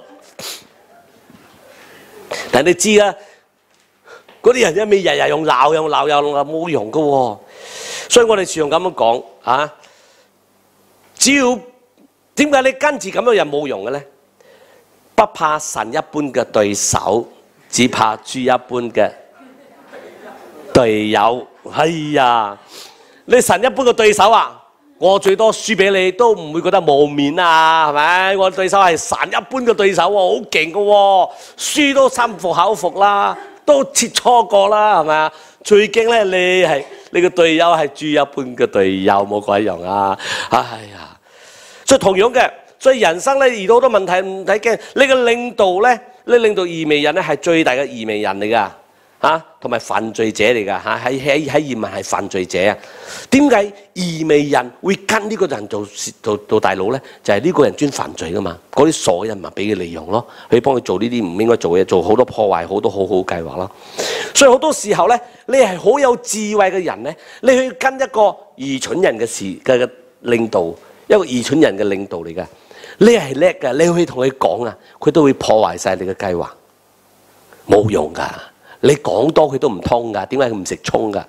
但係你知啦，嗰啲人一味日日用鬧又鬧又鬧冇用噶喎。所以我哋常咁樣講啊，只要點解你跟住咁樣人冇用嘅咧？不怕神一般嘅對手，只怕豬一般嘅隊友。哎呀，你神一般嘅對手啊，我最多輸俾你都唔會覺得冇面啊，係咪？我對手係神一般嘅對手喎，好勁嘅喎，輸都心服口服啦，都切磋過啦，係咪啊？最驚咧，你係你個隊友係豬一般嘅隊友，冇鬼用啊！哎呀，所以同樣嘅，所以人生咧遇到好多問題唔使驚。你嘅領導咧，你領導愚昧人咧係最大嘅愚昧人嚟㗎嚇，同埋犯罪者嚟㗎嚇，喺喺喺移民係犯罪者啊！點解愚昧人會跟呢個人做做做大佬咧？就係、是、呢個人專犯罪㗎嘛，嗰啲傻人咪俾佢利用咯，佢幫佢做呢啲唔應該做嘅嘢，做好多破壞好多好好計劃咯。所以好多時候咧，你係好有智慧嘅人咧，你去跟一個愚蠢人嘅事嘅領導，一個愚蠢人嘅領導嚟㗎，你係叻㗎，你可以同佢講啊，佢都會破壞晒你嘅計劃，冇用㗎。你講多佢都唔通㗎，點解佢唔食葱㗎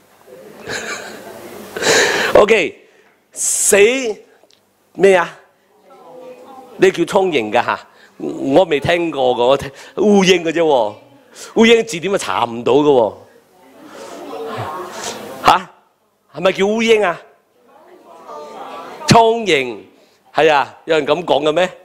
？OK， 死咩啊？你叫聰形㗎嚇？我未聽過㗎，我聽烏蠅嘅啫喎。烏蠅字典咪查唔到嘅喎，嚇係咪叫烏蠅啊？蒼蠅係啊，有人咁講嘅咩？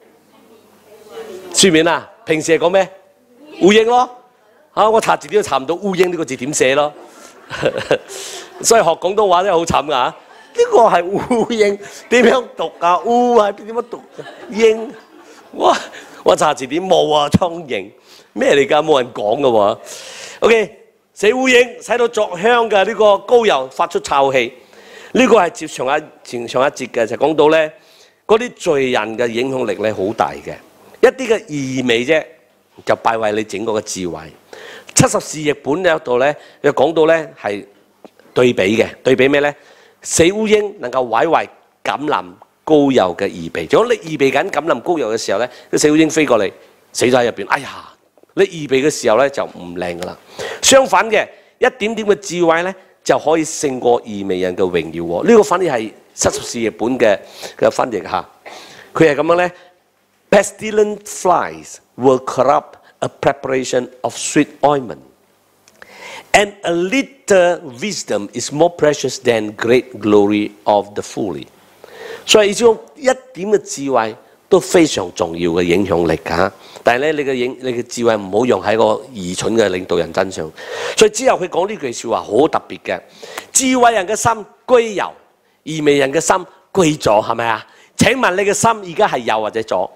書面啊，平時係講咩？烏蠅咯，嚇我查字典都查唔到烏蠅呢個字點寫咯，所以學廣東話真係好慘㗎嚇。呢個係烏蠅點樣讀啊？烏係點樣讀？蠅哇！我查字典冇啊，蒼蠅。咩嚟㗎？冇人講㗎喎。OK， 死烏蠅使到作香嘅呢個膏油發出臭氣。呢、這個係接上一前上一節嘅，就講到咧嗰啲罪人嘅影響力咧好大嘅。一啲嘅愚昧啫，就敗壞你整個嘅智慧。七十士譯本呢度咧，又講到咧係對比嘅，對比咩咧？死烏蠅能夠毀壞橄欖膏油嘅預備。如果你預備緊橄欖膏油嘅時候咧，啲死烏蠅飛過嚟，死咗喺入邊，哎呀！你預備嘅時候咧就唔靚噶啦，相反嘅一點點嘅智慧咧就可以勝過愚昧人嘅榮耀喎。呢、這個反而係七十士譯本嘅嘅翻譯嚇，佢係咁樣咧 ：Pestilent flies will corrupt a preparation of sweet ointment, and a little wisdom is more precious than great glory of the foolish。所以意思講一點嘅智慧都非常重要嘅影響力㗎。但係咧，你嘅影你嘅智慧唔好用喺個愚蠢嘅領導人身上。所以之後佢講呢句説話好特別嘅，智慧人嘅心歸右，愚昧人嘅心歸左，係咪啊？請問你嘅心而家係右或者左？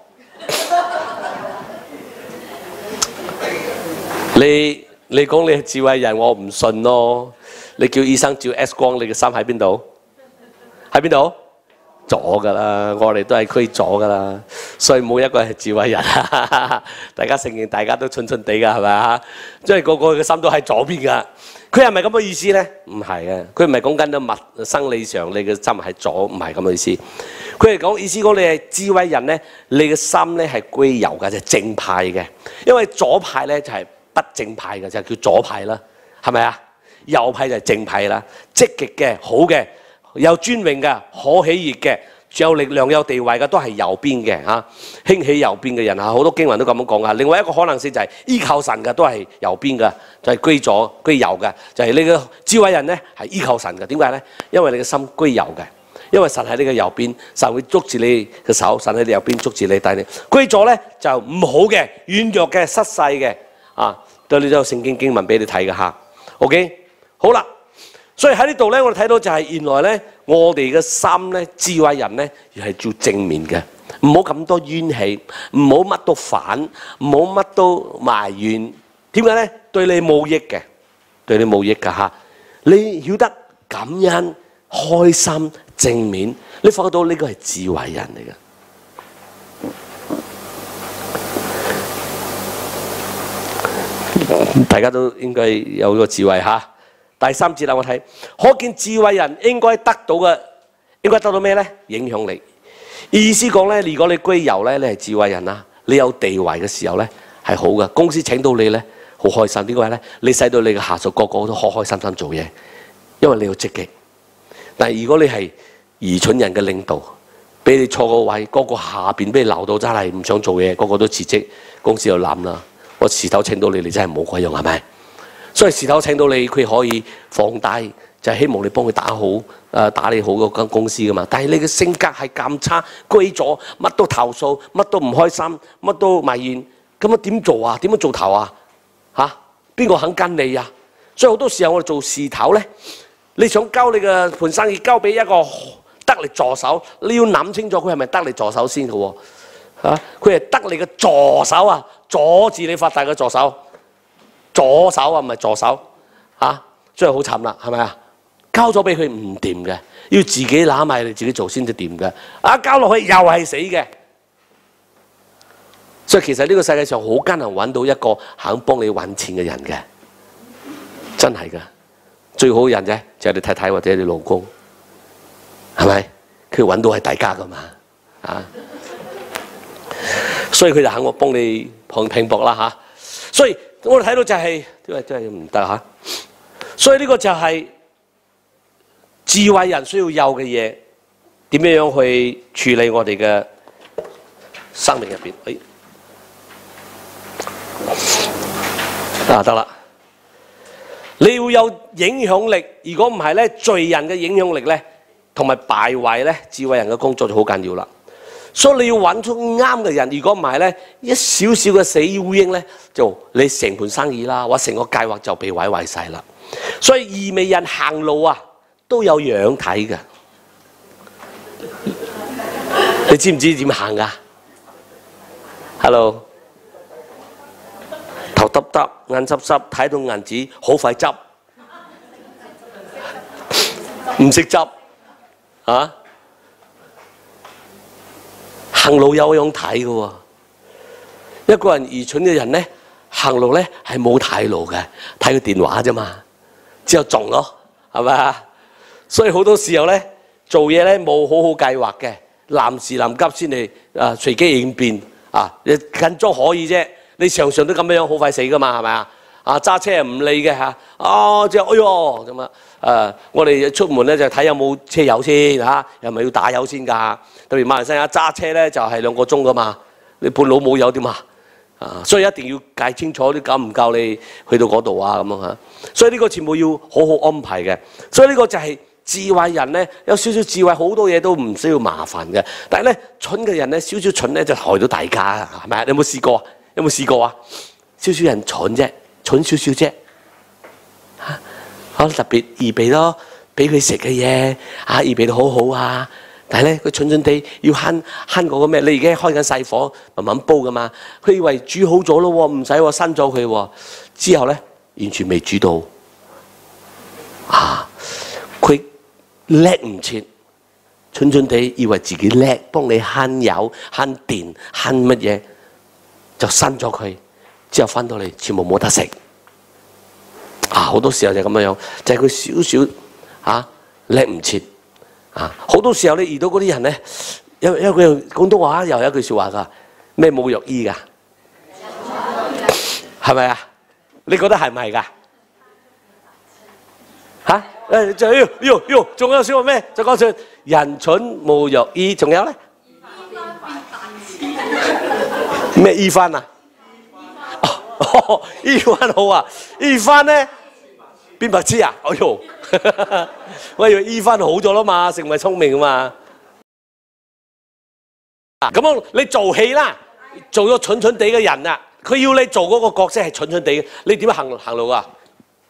你你講你係智慧人，我唔信咯。你叫醫生照 X 光，你嘅心喺邊度？喺邊度？左噶啦，我哋都係區左噶啦，所以冇一個係智慧人。大家承認大家都蠢蠢地噶，係咪啊？即係個個嘅心都喺左邊噶。佢係咪咁嘅意思咧？唔係啊，佢唔係講緊啲物生理上你嘅心係左，唔係咁嘅意思。佢係講意思講你係智慧人咧，你嘅心咧係歸右嘅，就係正派嘅。因為左派咧就係不正派嘅，就係叫左派啦，係咪啊？右派就係正派啦，積極嘅、好嘅。有尊榮嘅、可喜悅嘅、有力量、有地位嘅，都係右邊嘅嚇。興起右邊嘅人嚇，好多經文都咁樣講啊。另外一個可能性就係依靠神嘅，都係右邊嘅，就係歸左歸右嘅。就係、是、你嘅智慧人咧，係依靠神嘅。點解咧？因為你嘅心歸右嘅。 因為神喺你嘅右邊，神會捉住你嘅手，神喺你右邊捉住你帶你。跪咗咧就唔好嘅、軟弱嘅、失勢嘅啊，對你都有聖經經文俾你睇嘅嚇。OK， 好啦，所以喺呢度咧，我哋睇到就係原來咧，我哋嘅心咧，智慧人咧，係做正面嘅，唔好咁多怨氣，唔好乜都反，唔好乜都埋怨。點解咧？對你冇益嘅，對你冇益嘅嚇。你曉得感恩、開心、正面，你發覺到呢個係智慧人嚟嘅。大家都應該有個智慧嚇。第三節啦，我睇，可見智慧人應該得到嘅，應該得到咩咧？影響力。意思講咧，如果你歸由咧，你係智慧人啦，你有地位嘅時候咧係好嘅，公司請到你咧好開心。點解咧？你使到你嘅下屬個個都開開心心做嘢，因為你要積極。但係如果你係愚蠢人嘅領導，俾你坐個位，個個下邊俾你鬧到真係唔想做嘢，個個都辭職，公司就冧啦。我時頭請到你，你真係冇鬼用，係咪？所以時頭請到你，佢可以放低，就係希望你幫佢打好，誒打理好嗰間公司噶嘛。但係你嘅性格係咁差，歸咗乜都投訴，乜都唔開心，乜都埋怨，咁啊點做啊？點樣做頭啊？嚇，邊個肯跟你啊？所以好多時候我哋做事頭咧，你想交你嘅盤生意交俾一個得力助手，你要諗清楚佢係咪得力助手先嘅喎。嚇，佢係得你嘅助手啊，阻止你發達嘅助手。左手啊，唔係助手嚇，所以好慘啦，係咪啊？交咗俾佢唔掂嘅，要自己攬埋你自己做先至掂嘅。啊，交落去又係死嘅。所以其實呢個世界上好艱難揾到一個肯幫你揾錢嘅人嘅，真係㗎。最好嘅人啫，就係你太太或者你老公，係咪？佢揾到係大家㗎嘛，啊！所以佢就肯我幫你拼拼搏啦嚇。所以我哋睇到就係、是，因為真係唔得嚇。所以呢個就係智慧人需要有嘅嘢，點樣樣去處理我哋嘅生命入邊？哎，啊得啦，你要有影響力。如果唔係咧，罪人嘅影響力咧，同埋敗壞咧，智慧人嘅工作就好緊要啦。所以你要揾出啱嘅人，如果唔係咧，一少少嘅死烏蠅咧，就你成盤生意啦，或成個計劃就被毀壞晒啦。所以愚昧人行路啊，都有樣睇嘅。你知唔知點行噶 ？Hello， 頭耷耷，眼濕濕，睇到銀紙好快執，唔識執啊！行路有樣睇嘅喎，一個人愚蠢嘅人咧，行路咧係冇睇路嘅，睇個電話啫嘛，之後撞咯，係咪啊？所以好多時候咧，做嘢咧冇好好計劃嘅，臨時臨急先嚟啊，隨機應變啊，你緊張可以啫，你常常都咁樣好快死噶嘛，係咪啊？啊揸車唔理嘅嚇，啊即係哎呦咁啊！誒，我哋出門咧就睇有冇車油先嚇，又咪要打油先㗎。特別馬來西亞揸車咧就係兩個鐘㗎嘛，你半路冇油點啊？啊，所以一定要計清楚啲夠唔夠你去到嗰度啊咁樣嚇。所以呢個全部要好好安排嘅。所以呢個就係智慧人咧，有少少智慧，好多嘢都唔需要麻煩嘅。但係咧，蠢嘅人咧，少少蠢咧就害到大家，係咪啊？你有冇試過？有冇試過啊？少少人蠢啫，蠢少少啫。嚇！好特別預備咯，俾佢食嘅嘢啊，預備到好好啊！但係咧，佢蠢蠢地要慳慳嗰個咩？你而家開緊細火，慢慢煲噶嘛。佢以為煮好咗咯喎，唔使喎，閂咗佢喎。之後咧，完全未煮到啊！佢叻唔切，蠢蠢地以為自己叻，幫你慳油、慳電、慳乜嘢，就閂咗佢。之後翻到嚟，全部冇得食。啊！好多時候就咁樣樣，就係佢少少嚇叻唔切啊！好多時候你遇到嗰啲人咧，有有句廣東話又有一句説話㗎，咩冇藥醫㗎，係咪啊？你覺得係唔係㗎？嚇！誒就要要要，仲有説話咩？就講住人蠢冇藥醫，仲有咧咩醫翻啊？哦，醫翻好啊！醫翻咧。 變白痴啊！哎呦，我以為醫翻好咗啦嘛，成為聰明啊嘛。咁樣你做戲啦，做咗蠢蠢地嘅人啊，佢要你做嗰個角色係蠢蠢地嘅，你點行行路啊？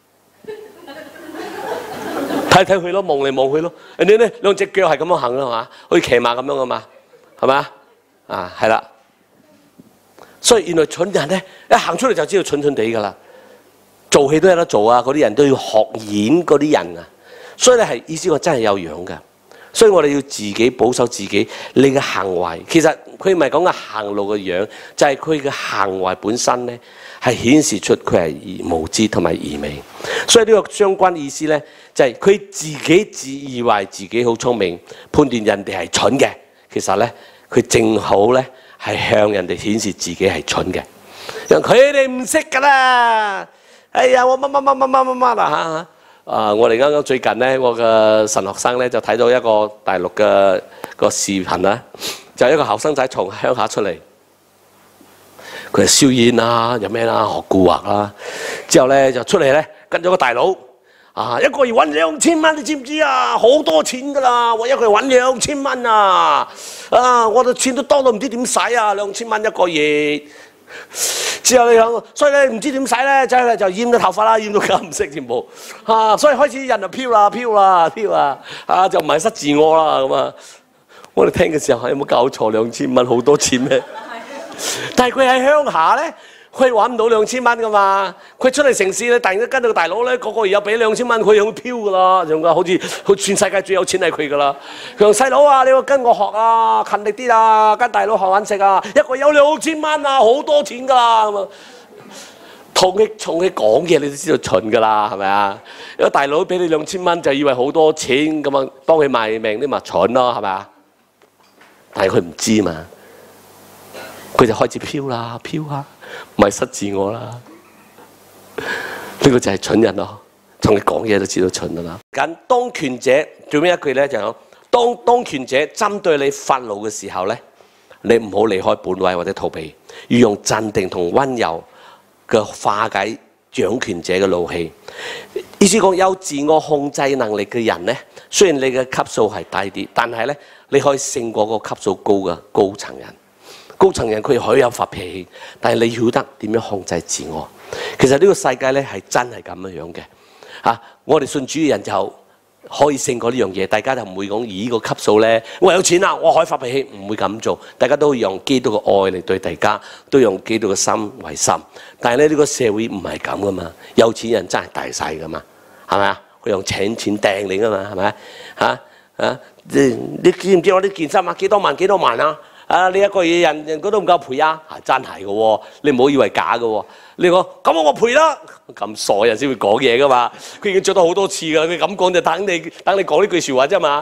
睇睇佢咯，望嚟望去咯。人哋咧兩隻腳係咁樣行啦嘛，好似騎馬咁樣噶嘛，係咪啊？啊，係啦。所以原來蠢人咧，一行出嚟就知道蠢蠢地噶啦。做戲都有得做啊！嗰啲人都要學演嗰啲人啊，所以咧係意思我真係有樣嘅，所以我哋要自己保守自己，你嘅行為其實佢唔係講嘅行路嘅樣，就係佢嘅行為本身咧係顯示出佢係無知同埋愚昧。所以呢個相關意思咧就係、是、佢自己自以為自己好聰明，判斷人哋係蠢嘅，其實咧佢正好咧係向人哋顯示自己係蠢嘅，因為佢哋唔識㗎啦。哎呀，我乜乜乜乜乜乜乜啦嚇！啊，我哋啱啱最近咧，我嘅神學生咧就睇到一個大陸嘅個視頻啦，就係一個後生仔從鄉下出嚟，佢係燒煙啦，有咩啦，學蠱惑啦，之後咧就出嚟咧跟咗個大佬，啊，一個月揾兩千蚊，你知唔知啊？好多錢㗎啦，我一個月揾兩千蚊啊！啊，我嘅錢都多到唔知點使啊，兩千蚊一個月。之後你講，所以咧唔知點使咧，就係就染咗頭髮啦，染到咁唔識全部啊！所以開始人就飄啦飄啦飄啊！啊就迷失自我啦咁啊！我哋聽嘅時候有冇搞錯？兩千蚊好多錢咩？但係佢喺鄉下咧，佢揾唔到兩千蚊噶嘛。佢出嚟城市咧，突然間跟到個大佬咧，個個月有俾兩千蚊，佢又會飄噶啦，仲噶好似佢全世界最有錢係佢噶啦。佢話細佬啊，你要跟我學啊，勤力啲啊，跟大佬學揾食啊，一個月有兩千蚊啊，好多錢噶啦咁啊！同佢同佢講嘢，你都知道蠢噶啦，係咪啊？因為大佬俾你兩千蚊，就以為好多錢咁啊，幫佢賣命，你咪蠢咯，係咪啊？但係佢唔知嘛，佢就開始飄啦飄啊，迷失自我啦。呢個就係蠢人咯，同你講嘢都知道蠢噶啦。咁當權者最尾一句咧就係：當當權者針對你發怒嘅時候咧，你唔好離開本位或者逃避，要用鎮定同溫柔嘅化解掌權者嘅怒氣。意思講有自我控制能力嘅人咧，雖然你嘅級數係低啲，但係咧你可以勝過個級數高嘅高層人。高層人佢可以有發脾氣，但係你曉得點樣控制自我。其實呢個世界咧係真係咁樣樣嘅嚇。我哋信主嘅人就可以勝過呢樣嘢，大家就唔會講以呢個級數咧，我有錢啦，我可以發脾氣，唔會咁做。大家都會用基督嘅愛嚟對大家，都用基督嘅心為心。但係咧呢個社會唔係咁噶嘛，有錢人真係大晒噶嘛，係咪啊？佢用請錢掟你噶嘛，係咪啊？啊！你你知唔知我啲健身啊幾多萬幾多萬啊？啊！你一個月人人工都唔夠賠啊！真係嘅喎，你唔好以為假嘅喎。你講咁我賠啦，咁傻人先會講嘢噶嘛。佢已經做咗好多次㗎，佢咁講就等你等你講呢句説話啫嘛。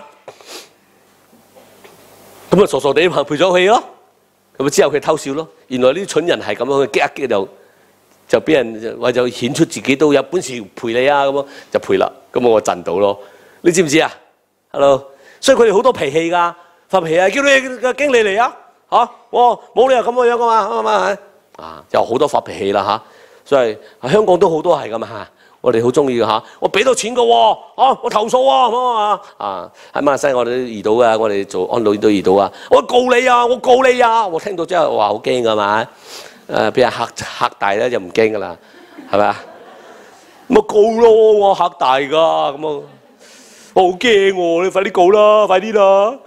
咁啊傻傻地賠咗佢咯。咁啊之後佢偷笑咯。原來呢啲蠢人係咁樣，激一激就就俾人為咗顯出自己都有本事賠你啊咁樣就賠啦。咁我震到咯。你知唔知啊 ？Hello， 所以佢哋好多脾氣㗎。發脾氣啊！叫你嘅經理嚟啊！嚇，我冇理由咁嘅樣噶嘛，係咪？啊，有好多發脾氣啦嚇，所以香港都好多係咁啊！我哋好中意嘅嚇，我俾到錢嘅喎，啊，我投訴喎咁啊！啊，喺馬來西亞我哋都遇到嘅，我哋做安老都遇到啊！我告你啊！我告你啊！我聽到之後話好驚㗎嘛，誒俾人嚇嚇大咧就唔驚㗎啦，係咪啊？咁啊告咯，我嚇大㗎咁啊！我好驚喎！你快啲告啦，快啲啦！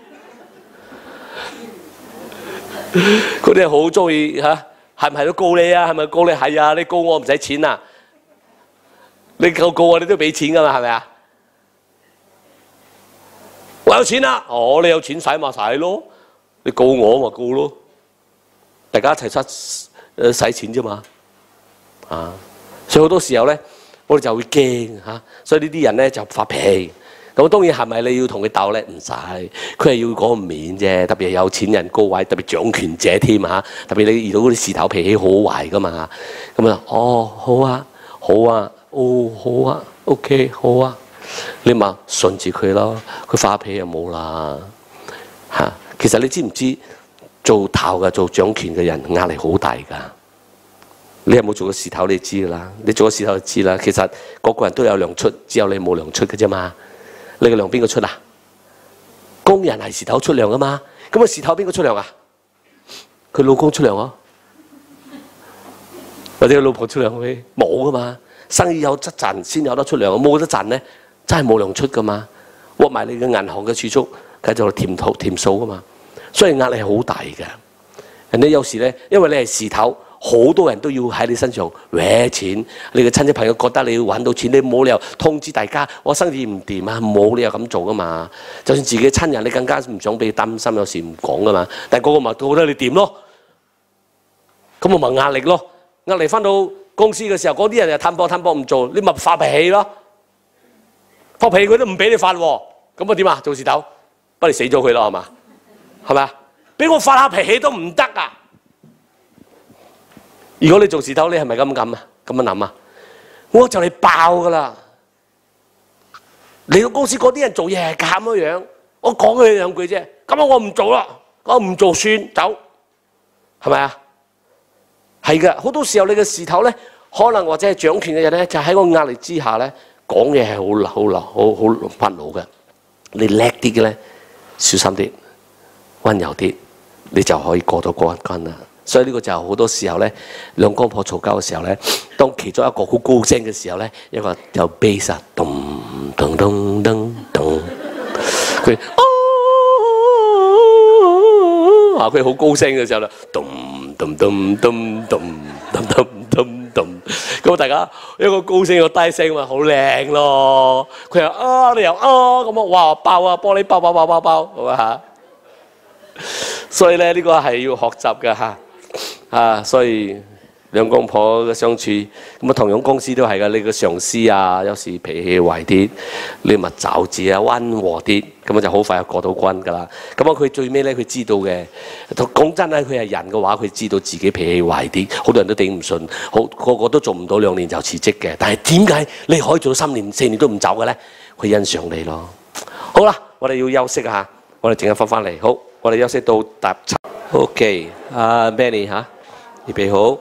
佢哋好中意嚇，係唔係都告你啊？係咪告你？係啊！你告我唔使錢啊！你告告我，你都俾錢噶嘛？係咪啊？我有錢啦！哦，你有錢使嘛？使咯！你告我咪告咯！大家一齊出誒使錢啫嘛！啊！所以好多時候咧，我哋就會驚嚇，所以呢啲人咧就發脾氣。咁當然係咪你要同佢鬥咧？唔使，佢係要嗰個面啫。特別係有錢人高位，特別掌權者添嚇。特別你遇到嗰啲事頭脾氣好壞噶嘛。咁啊，哦好啊，好啊，哦好啊 ，OK 好啊，你咪順住佢咯。佢發脾氣就冇啦嚇。其實你知唔知做頭嘅做掌權嘅人壓力好大㗎？ 你有冇做過事頭？你知噶啦，你做過事頭就知啦。其實個個人都有糧出，只有你冇糧出嘅啫嘛。你個糧邊個出啊？工人係事頭出糧噶嘛。咁啊事頭邊個出糧啊？佢老公出糧啊，或者佢老婆出糧咩？冇噶嘛。生意有得賺先有得出糧，冇得賺咧，真係冇糧出噶嘛。屈埋你嘅銀行嘅儲蓄，繼續填數填數噶嘛。所以壓力係好大嘅。人哋有時咧，因為你係事頭。好多人都要喺你身上搲錢，你嘅親戚朋友覺得你要揾到錢，你冇理由通知大家我生意唔掂啊，冇理由咁做噶嘛。就算自己親人，你更加唔想俾擔心，有時唔講噶嘛。但係個個咪覺得你掂咯，咁我咪壓力咯。壓力翻到公司嘅時候，嗰啲人就攤波攤波唔做，你咪發脾氣咯。發脾氣佢都唔俾你發喎，咁啊點啊？做事頭，不如死咗佢咯，係嘛？係咪啊？俾我發下脾氣都唔得啊！如果你做事頭，你係咪咁咁啊？咁樣諗啊？我就嚟爆噶啦！你個公司嗰啲人做嘢係咁樣樣，我講佢兩句啫，咁我唔做啦，我唔做算走，係咪啊？係嘅，好多時候你嘅事頭咧，可能或者係掌權嘅人咧，就喺個壓力之下咧，講嘢係好好流、好好發怒嘅。你叻啲嘅咧，小心啲，溫柔啲，你就可以過到嗰一關啦。所以呢個就好多時候咧，兩公婆嘈交嘅時候咧，當其中一個好高聲嘅時候咧，一個就 bass 啊，咚咚咚咚咚，佢啊佢好高聲嘅時候啦，咚咚咚咚咚咚咚咚咚，咁大家一個高聲一個低聲嘛，好靚咯。佢又啊，你又啊，咁啊，哇爆啊，玻璃爆爆爆爆爆，好嘛嚇？所以咧，呢個係要學習嘅嚇。啊，所以兩公婆嘅相處，咁啊同樣公司都係噶。你個上司啊，有時脾氣壞啲，你咪罩住啊，溫和啲，咁啊就好快就過到關噶啦。咁啊佢最尾咧，佢知道嘅。講真咧，佢係人嘅話，佢知道自己脾氣壞啲，好多人都頂唔順，好個個都做唔到兩年就辭職嘅。但係點解你可以做到三年四年都唔走嘅咧？佢欣賞你咯。好啦，我哋要休息下，我哋陣間翻返嚟。好，我哋休息到第七。OK， 阿 Benny 嚇。預備好，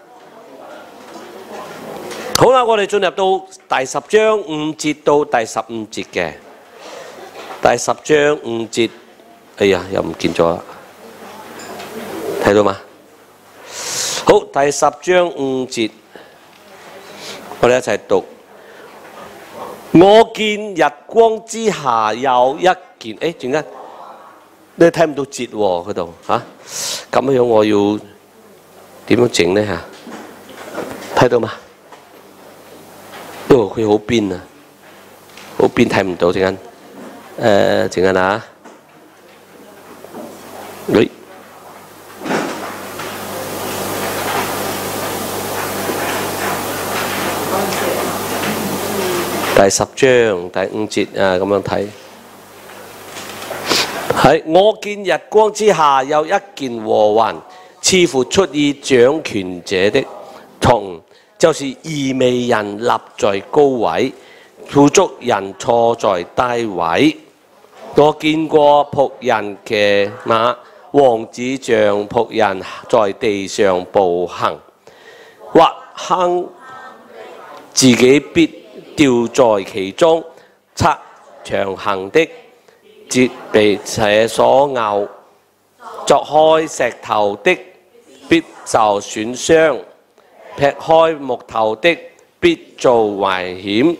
好啦！我哋進入到第十章五節到第十五節嘅第十章五節，哎呀，又唔見咗啦，睇到嗎？好，第十章五節，我哋一齊讀。我見日光之下有一件，誒，點解你睇唔到節喎？嗰度嚇，咁樣我要。點樣整呢？嚇？睇到嘛？因為佢好邊啊，好邊睇唔到陣間。誒，陣間啊，喂，第十章第五節啊，咁樣睇。係我見日光之下有一件禍患。似乎出於掌權者的同，就是愚昧人立在高位，富足人坐在低位。我見過僕人騎馬，王子像僕人在地上步行，或坑自己必掉在其中，策長行的節被蛇所咬，鑿開石頭的必受損傷，劈開木頭的必遭危險。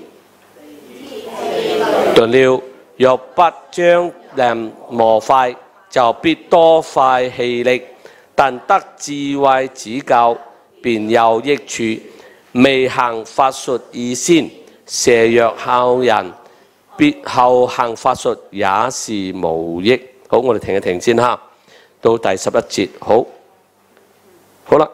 斷了，若不將人磨壞，就必多費氣力；但得智慧指教，便有益處。未行法術以先，蛇若咬人，必後行法術也是無益。好，我哋停一停先嚇，到第十一節。好。好啦，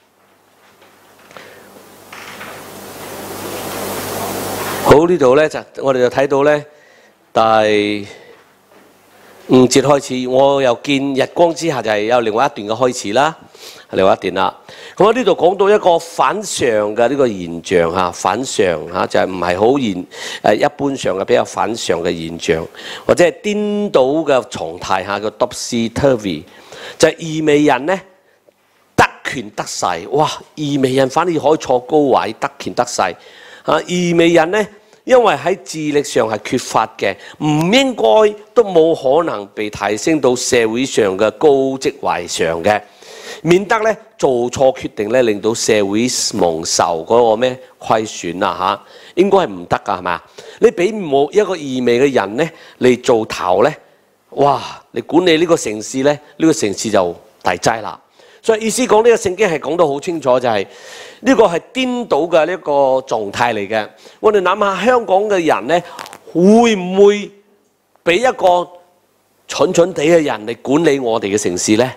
好呢度咧就我哋就睇到咧第五節開始，我又見日光之下就係有另外一段嘅開始啦，另外一段啦。咁喺呢度講到一個反常嘅呢個現象嚇，反常嚇就係唔係好現誒一般上嘅比較反常嘅現象，或者係顛倒嘅狀態下嘅 topsy turvy，就係愚昧人咧。 權得勢。哇！愚昧人反而可以坐高位，得權得勢。啊，愚昧人呢，因為喺智力上係缺乏嘅，唔應該都冇可能被提升到社會上嘅高職位上嘅，免得咧做錯決定咧，令到社會蒙受嗰個咩虧損啊嚇，應該係唔得㗎，係咪啊？你俾冇一個愚昧嘅人咧嚟做頭咧，哇！你管理呢個城市咧，呢、呢個城市就大劑啦。所以意思講呢個聖經係講得好清楚，就係、是、呢個係顛倒嘅呢個狀態嚟嘅。我哋諗下香港嘅人咧，會唔會俾一個蠢蠢地嘅人嚟管理我哋嘅城市咧？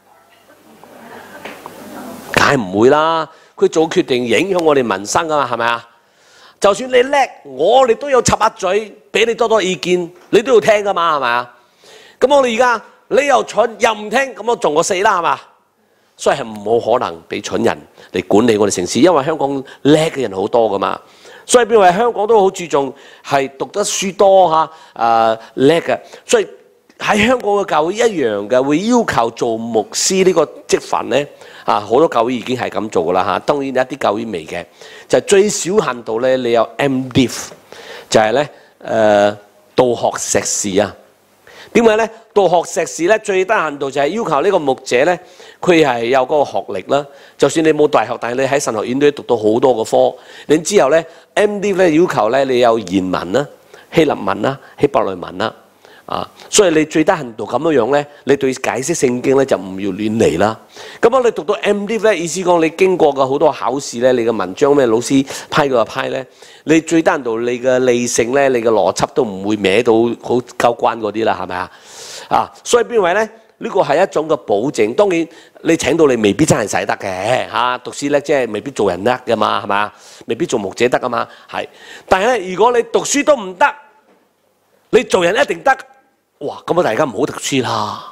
梗係唔會啦！佢做決定影響我哋民生噶嘛，係咪啊？就算你叻，我哋都有插下嘴，俾你多多意見，你都要聽噶嘛，係咪啊？咁我哋而家你又蠢又唔聽，咁我仲我死啦，係嘛？所以係冇可能俾蠢人嚟管理我哋城市，因為香港叻嘅人好多噶嘛。所以變為香港都好注重係讀得書多嚇，誒叻嘅。所以喺香港嘅教會一樣嘅，會要求做牧師呢個職份咧。啊，好多教會已經係咁做噶啦嚇。當然有一啲教會未嘅，就係、最少限度咧，你有 M Div， 就係咧誒道學碩士啊。點解咧？道學碩士咧最低限度就係要求呢個牧者咧，佢係有嗰個學歷啦。就算你冇大學，但係你喺神學院都讀到好多個科。然之後咧 ，M Div 咧要求咧你有原文啦、希臘文啦、希伯來文啦。啊，所以你最低限度咁樣樣咧，你對解釋聖經咧就唔要亂嚟啦。咁啊，你讀到 M Div 咧，意思講你經過嘅好多考試咧，你嘅文章咩老師批嘅就批咧，你最低限度你嘅理性咧，你嘅邏輯都唔會歪到好交關嗰啲啦，係咪啊？啊，所以邊位咧？呢個係一種嘅保證。當然你請到你未必真係使得嘅嚇，讀書叻即係未必做人叻㗎嘛，係咪啊？未必做牧者得㗎嘛，係。但係咧，如果你讀書都唔得，你做人一定得。哇！咁啊，大家唔好讀書啦，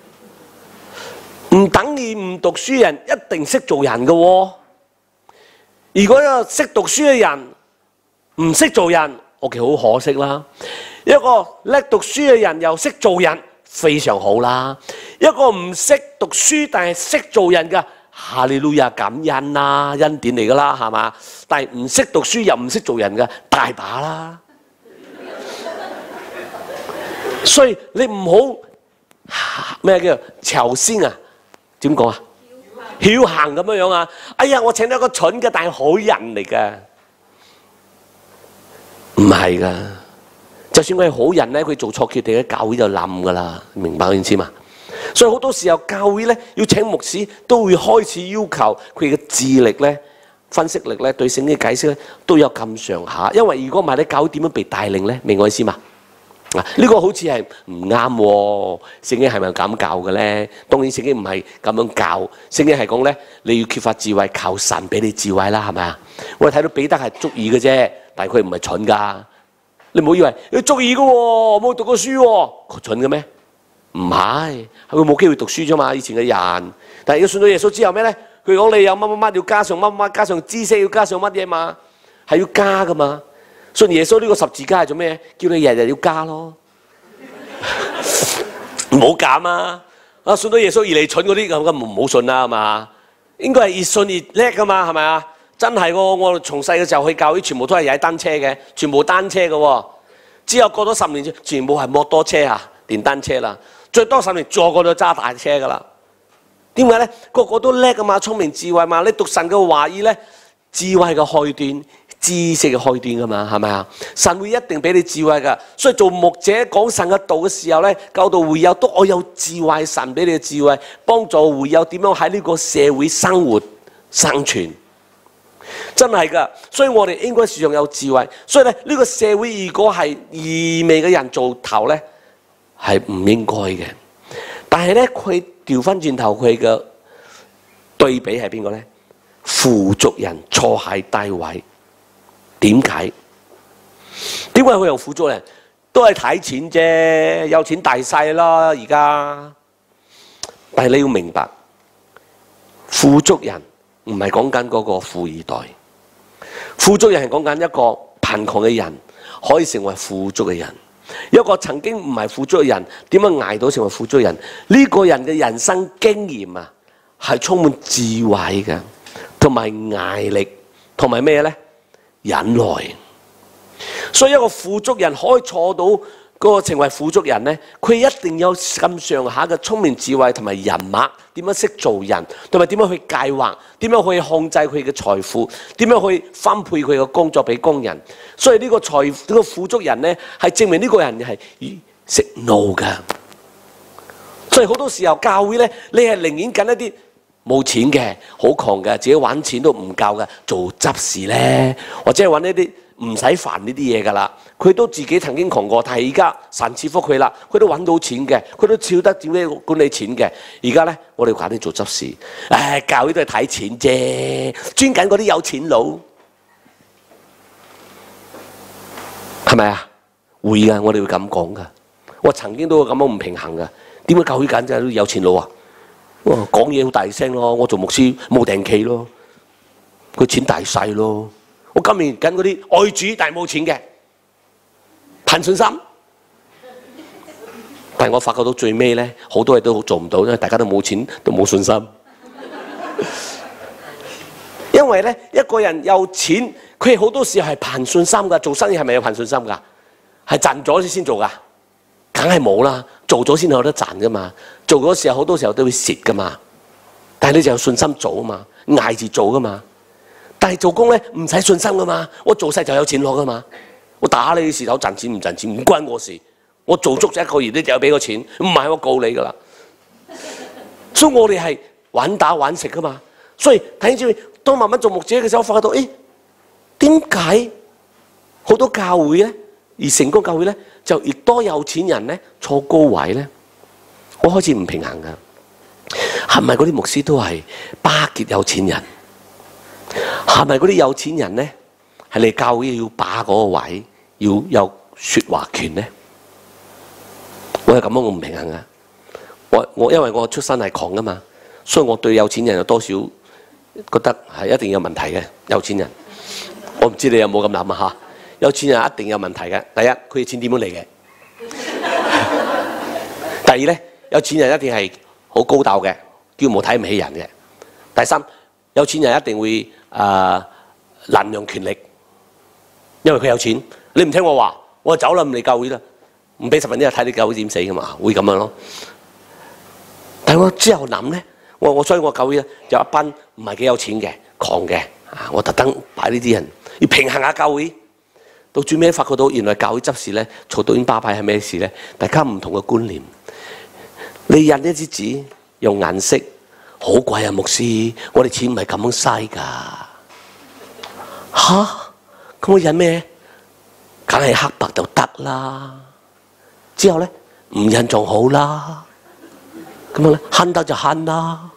唔等於唔讀書人一定識做人嘅喎。如果一個識讀書嘅人唔識做人，我其實好可惜啦。一個叻讀書嘅人又識做人，非常好啦。一個唔識讀書但係識做人嘅，哈利路亞感恩啦，恩典嚟㗎啦，係嘛？但係唔識讀書又唔識做人嘅，大把啦。所以你唔好咩叫朝先啊？點講啊？僥倖咁樣樣啊！哎呀，我請到一個蠢嘅，但係好人嚟㗎，唔係㗎。就算佢係好人咧，佢做錯決定咧，教會就冧㗎啦。明白我意思嘛？所以好多時候教會咧要請牧師，都會開始要求佢嘅智力咧、分析力咧、對聖經解釋咧都有咁上下。因為如果唔係咧，教會點樣被帶領咧？明我意思嘛？啊！呢個好似係唔啱喎，聖經係咪咁教嘅咧？當然聖經唔係咁樣教，聖經係講咧，你要缺乏智慧，求神俾你智慧啦，係咪啊？我哋睇到彼得係足耳嘅啫，但係佢唔係蠢噶。你唔好以為佢足耳嘅喎，冇讀過書喎，佢蠢嘅咩？唔係，係佢冇機會讀書啫嘛。以前嘅人，但係要信到耶穌之後咩咧？佢講你有乜乜乜要加上乜乜，加上知識要加上乜嘢嘛？係要加噶嘛？信耶穌呢個十字架係做咩？叫你日日要加咯，唔好減啊！啊，信到耶穌而你蠢嗰啲咁，咁唔好信啦，係嘛？應該係越信越叻噶嘛，係咪啊？真係喎！我從細嘅時候去教會，全部都係踩單車嘅，全部單車嘅喎。之後過咗十年，全部係摩托車啊，電單車啦。最多十年，個個都揸大車噶啦。點解咧？個個都叻噶嘛，聰明智慧嘛。你讀神嘅話語咧，智慧嘅開端。知識嘅開端㗎嘛，係咪啊？神會一定俾你智慧㗎，所以做牧者講神嘅道嘅時候咧，教導會友都我有智慧，神俾你嘅智慧，幫助會友點樣喺呢個社會生活生存，真係㗎。所以我哋應該時常有智慧。所以咧，呢個社會如果係愚昧嘅人做頭咧，係唔應該嘅。但係咧，佢調翻轉頭，佢嘅對比係邊個咧？富足人坐喺低位。點解？點解佢用富足人？都係睇錢啫，有錢大細啦而家。但係你要明白，富足人唔係講緊嗰個富二代，富足人係講緊一個貧窮嘅人可以成為富足嘅人。一個曾經唔係富足嘅人，點樣捱到成為富足嘅人？呢個人嘅人生經驗啊， 係充滿智慧嘅，同埋毅力，同埋咩咧？忍耐。所以一個富足人可以坐到嗰個成為富足人咧，佢一定有咁上下嘅聰明智慧同埋人脈，點樣識做人，同埋點樣去計劃，點樣去控制佢嘅財富，點樣去分配佢嘅工作俾工人。所以呢個財呢、呢個富足人咧，係證明呢個人係識 no 㗎。所以好多時候教會咧，你係寧願緊一啲冇錢嘅、好窮嘅、自己揾錢都唔夠嘅做執事咧，或者係揾一啲唔使煩呢啲嘢㗎啦。佢都自己曾經窮過，但係而家神賜福佢啦，佢都揾到錢嘅，佢都照得點樣管理錢嘅。而家咧，我哋揀啲做執事，唉，教會都係睇錢啫，專緊嗰啲有錢佬，係咪啊？會㗎，我哋會咁講㗎。我曾經都會咁樣唔平衡㗎。點解教會揀就係有錢佬啊？講嘢好大聲咯，我做牧師冇定期咯，佢錢大細咯。我今年緊嗰啲愛主但係冇錢嘅，憑信心。但係我發覺到最尾咧，好多嘢都做唔到，因為大家都冇錢，都冇信心。因為咧，一個人有錢，佢好多時候係憑信心㗎。做生意係咪有憑信心㗎？係賺咗先做㗎，梗係冇啦。做咗先有得賺㗎嘛。做嗰時候好多時候都會蝕㗎嘛。但係你就有信心做啊嘛，捱住做㗎嘛。但係做工咧唔使信心㗎嘛，我做晒就有錢攞㗎嘛。我打你事頭賺錢唔賺錢唔關我事，我做足咗一個月你就有俾個錢，唔係我告你㗎啦。所以我哋係玩打玩食㗎嘛。所以睇住當慢慢做牧者嘅時候，我發覺到誒點解好多教會咧，而成功教會咧就越多有錢人咧坐高位咧，我開始唔平衡㗎。係咪嗰啲牧師都係巴結有錢人？係咪嗰啲有錢人咧係你教會要把嗰個位，要有説話權咧？我係咁樣，我唔平衡㗎。我我因為我出身係窮㗎嘛，所以我對有錢人有多少覺得係一定有問題嘅。有錢人，我唔知你有冇咁諗啊嚇？有錢人一定有問題嘅。第一，佢嘅錢點樣嚟嘅？第二咧，有錢人一定係好高竇嘅，叫冇睇唔起人嘅。第三，有錢人一定會誒濫用權力，因為佢有錢。你唔聽我話，我走啦，唔嚟教會啦，唔俾十分一日睇你教會點死㗎嘛，會咁樣咯。但係我之後諗咧，我我所以我教會咧有一班唔係幾有錢嘅窮嘅啊，我特登擺呢啲人要平衡下教會。到最尾發覺到原來教會執事咧嘈到已經巴閉係咩事咧？大家唔同嘅觀念。你印一支紙用顏色好貴啊，牧師，我哋錢唔係咁樣嘥㗎。吓？咁我印咩？梗係黑白就得啦。之後咧唔印仲好啦。咁樣咧慳得就慳啦。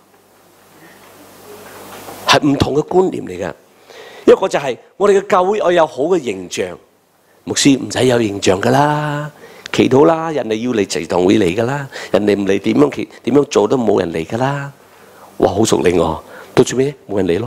係唔同嘅觀念嚟嘅。一個就係我哋嘅教會我有好嘅形象，牧師唔使有形象㗎啦，祈禱啦，人哋要嚟就當會嚟㗎啦，人哋唔嚟點樣祈點樣做都冇人嚟㗎啦。哇，好熟練喎！到最尾冇人嚟咯。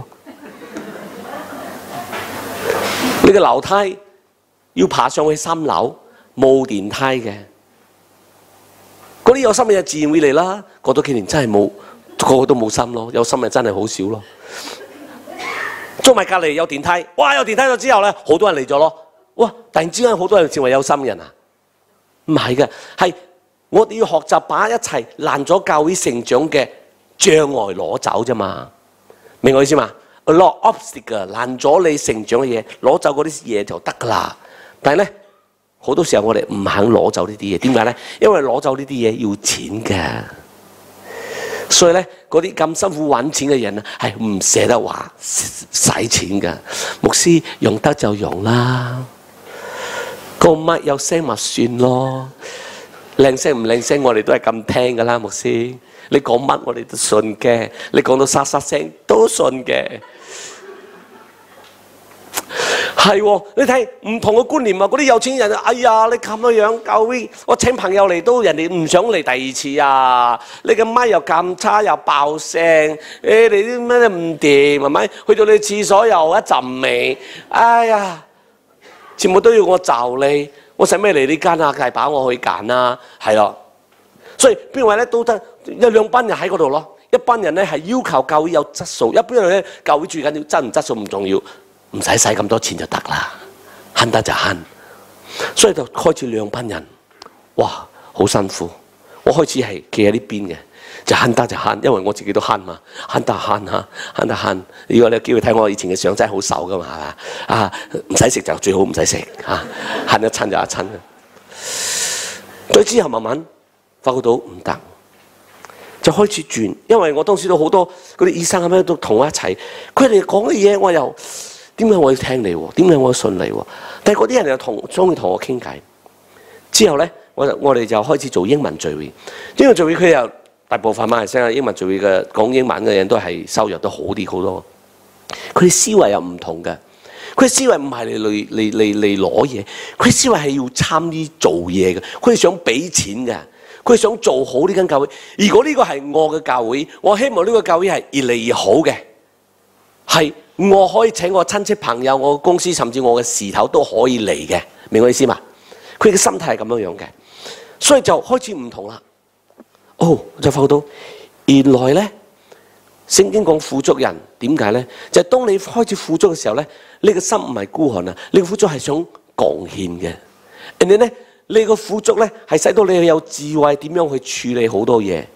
你個樓梯要爬上去三樓，冇電梯嘅，嗰啲有心嘅自然會嚟啦。過多幾年真係冇，個個都冇心咯。有心嘅真係好少咯。租埋隔離有電梯，哇！有電梯咗之後咧，好多人嚟咗咯。哇！突然之間好多人成為有心人啊？唔係嘅，係我哋要學習把一齊爛咗教會成長嘅障礙攞走啫嘛。明我意思嘛？攞 obstacle 爛咗你成長嘅嘢，攞走嗰啲嘢就得㗎啦。但係咧，好多時候我哋唔肯攞走呢啲嘢，點解咧？因為攞走呢啲嘢要錢㗎。所以咧，嗰啲咁辛苦揾錢嘅人啊，係唔捨得話使錢㗎。牧師用得就用啦，個麥有聲咪算咯，靚聲唔靚聲我哋都係咁聽㗎啦。牧師，你講乜我哋都信嘅，你講到沙沙聲都信嘅。係喎，你睇唔同嘅觀念啊！嗰啲有錢人，哎呀，你咁樣樣教會，我請朋友嚟都人哋唔想嚟第二次啊！你個麥又咁差又爆聲，誒你啲咩唔掂係咪？去到你廁所又一陣味，哎呀，全部都要我就你，我使咩嚟呢間啊？係把我去揀啦，係咯。所以邊位咧都得，有兩班人喺嗰度咯。 一班人咧係要求教會有質素，一般人咧教會最緊要質唔質素唔重要，唔使使咁多錢就得啦，慳得就慳。所以就開始兩班人，哇，好辛苦。我開始係企喺呢邊嘅，就慳得就慳，因為我自己都慳嘛，慳得慳嚇，慳得慳。如果你有機會睇我以前嘅相，真係好瘦噶嘛，係嘛？啊，唔使食就最好唔使食嚇，慳一餐就一餐。所以之後慢慢發覺到唔得，就開始轉，因為我當時都好多嗰啲醫生咁樣都同我一齊，佢哋講嘅嘢我又點解我要聽你喎？點解我要信你喎？但係嗰啲人又同中意同我傾偈。之後咧，我我哋就開始做英文聚會。英文聚會佢又大部分馬來西亞英文聚會嘅講英文嘅人都係收入都好啲好多。佢哋思維又唔同嘅，佢哋思維唔係嚟嚟嚟嚟嚟攞嘢，佢哋思維係要參與做嘢嘅，佢哋想俾錢嘅，佢哋想做好呢間教會。如果呢個係我嘅教會，我希望呢個教會係越嚟越好嘅，係我可以請我親戚朋友、我嘅公司甚至我嘅事頭都可以嚟嘅，明我意思嘛？佢嘅心態係咁樣樣嘅，所以就開始唔同啦。哦，就發覺到原來咧，聖經講富足人點解咧？就係、是、當你開始富足嘅時候咧，你個心唔係孤寒啊，你個富足係想貢獻嘅。人哋咧，你個富足咧係使到你有智慧，點樣去處理好多嘢。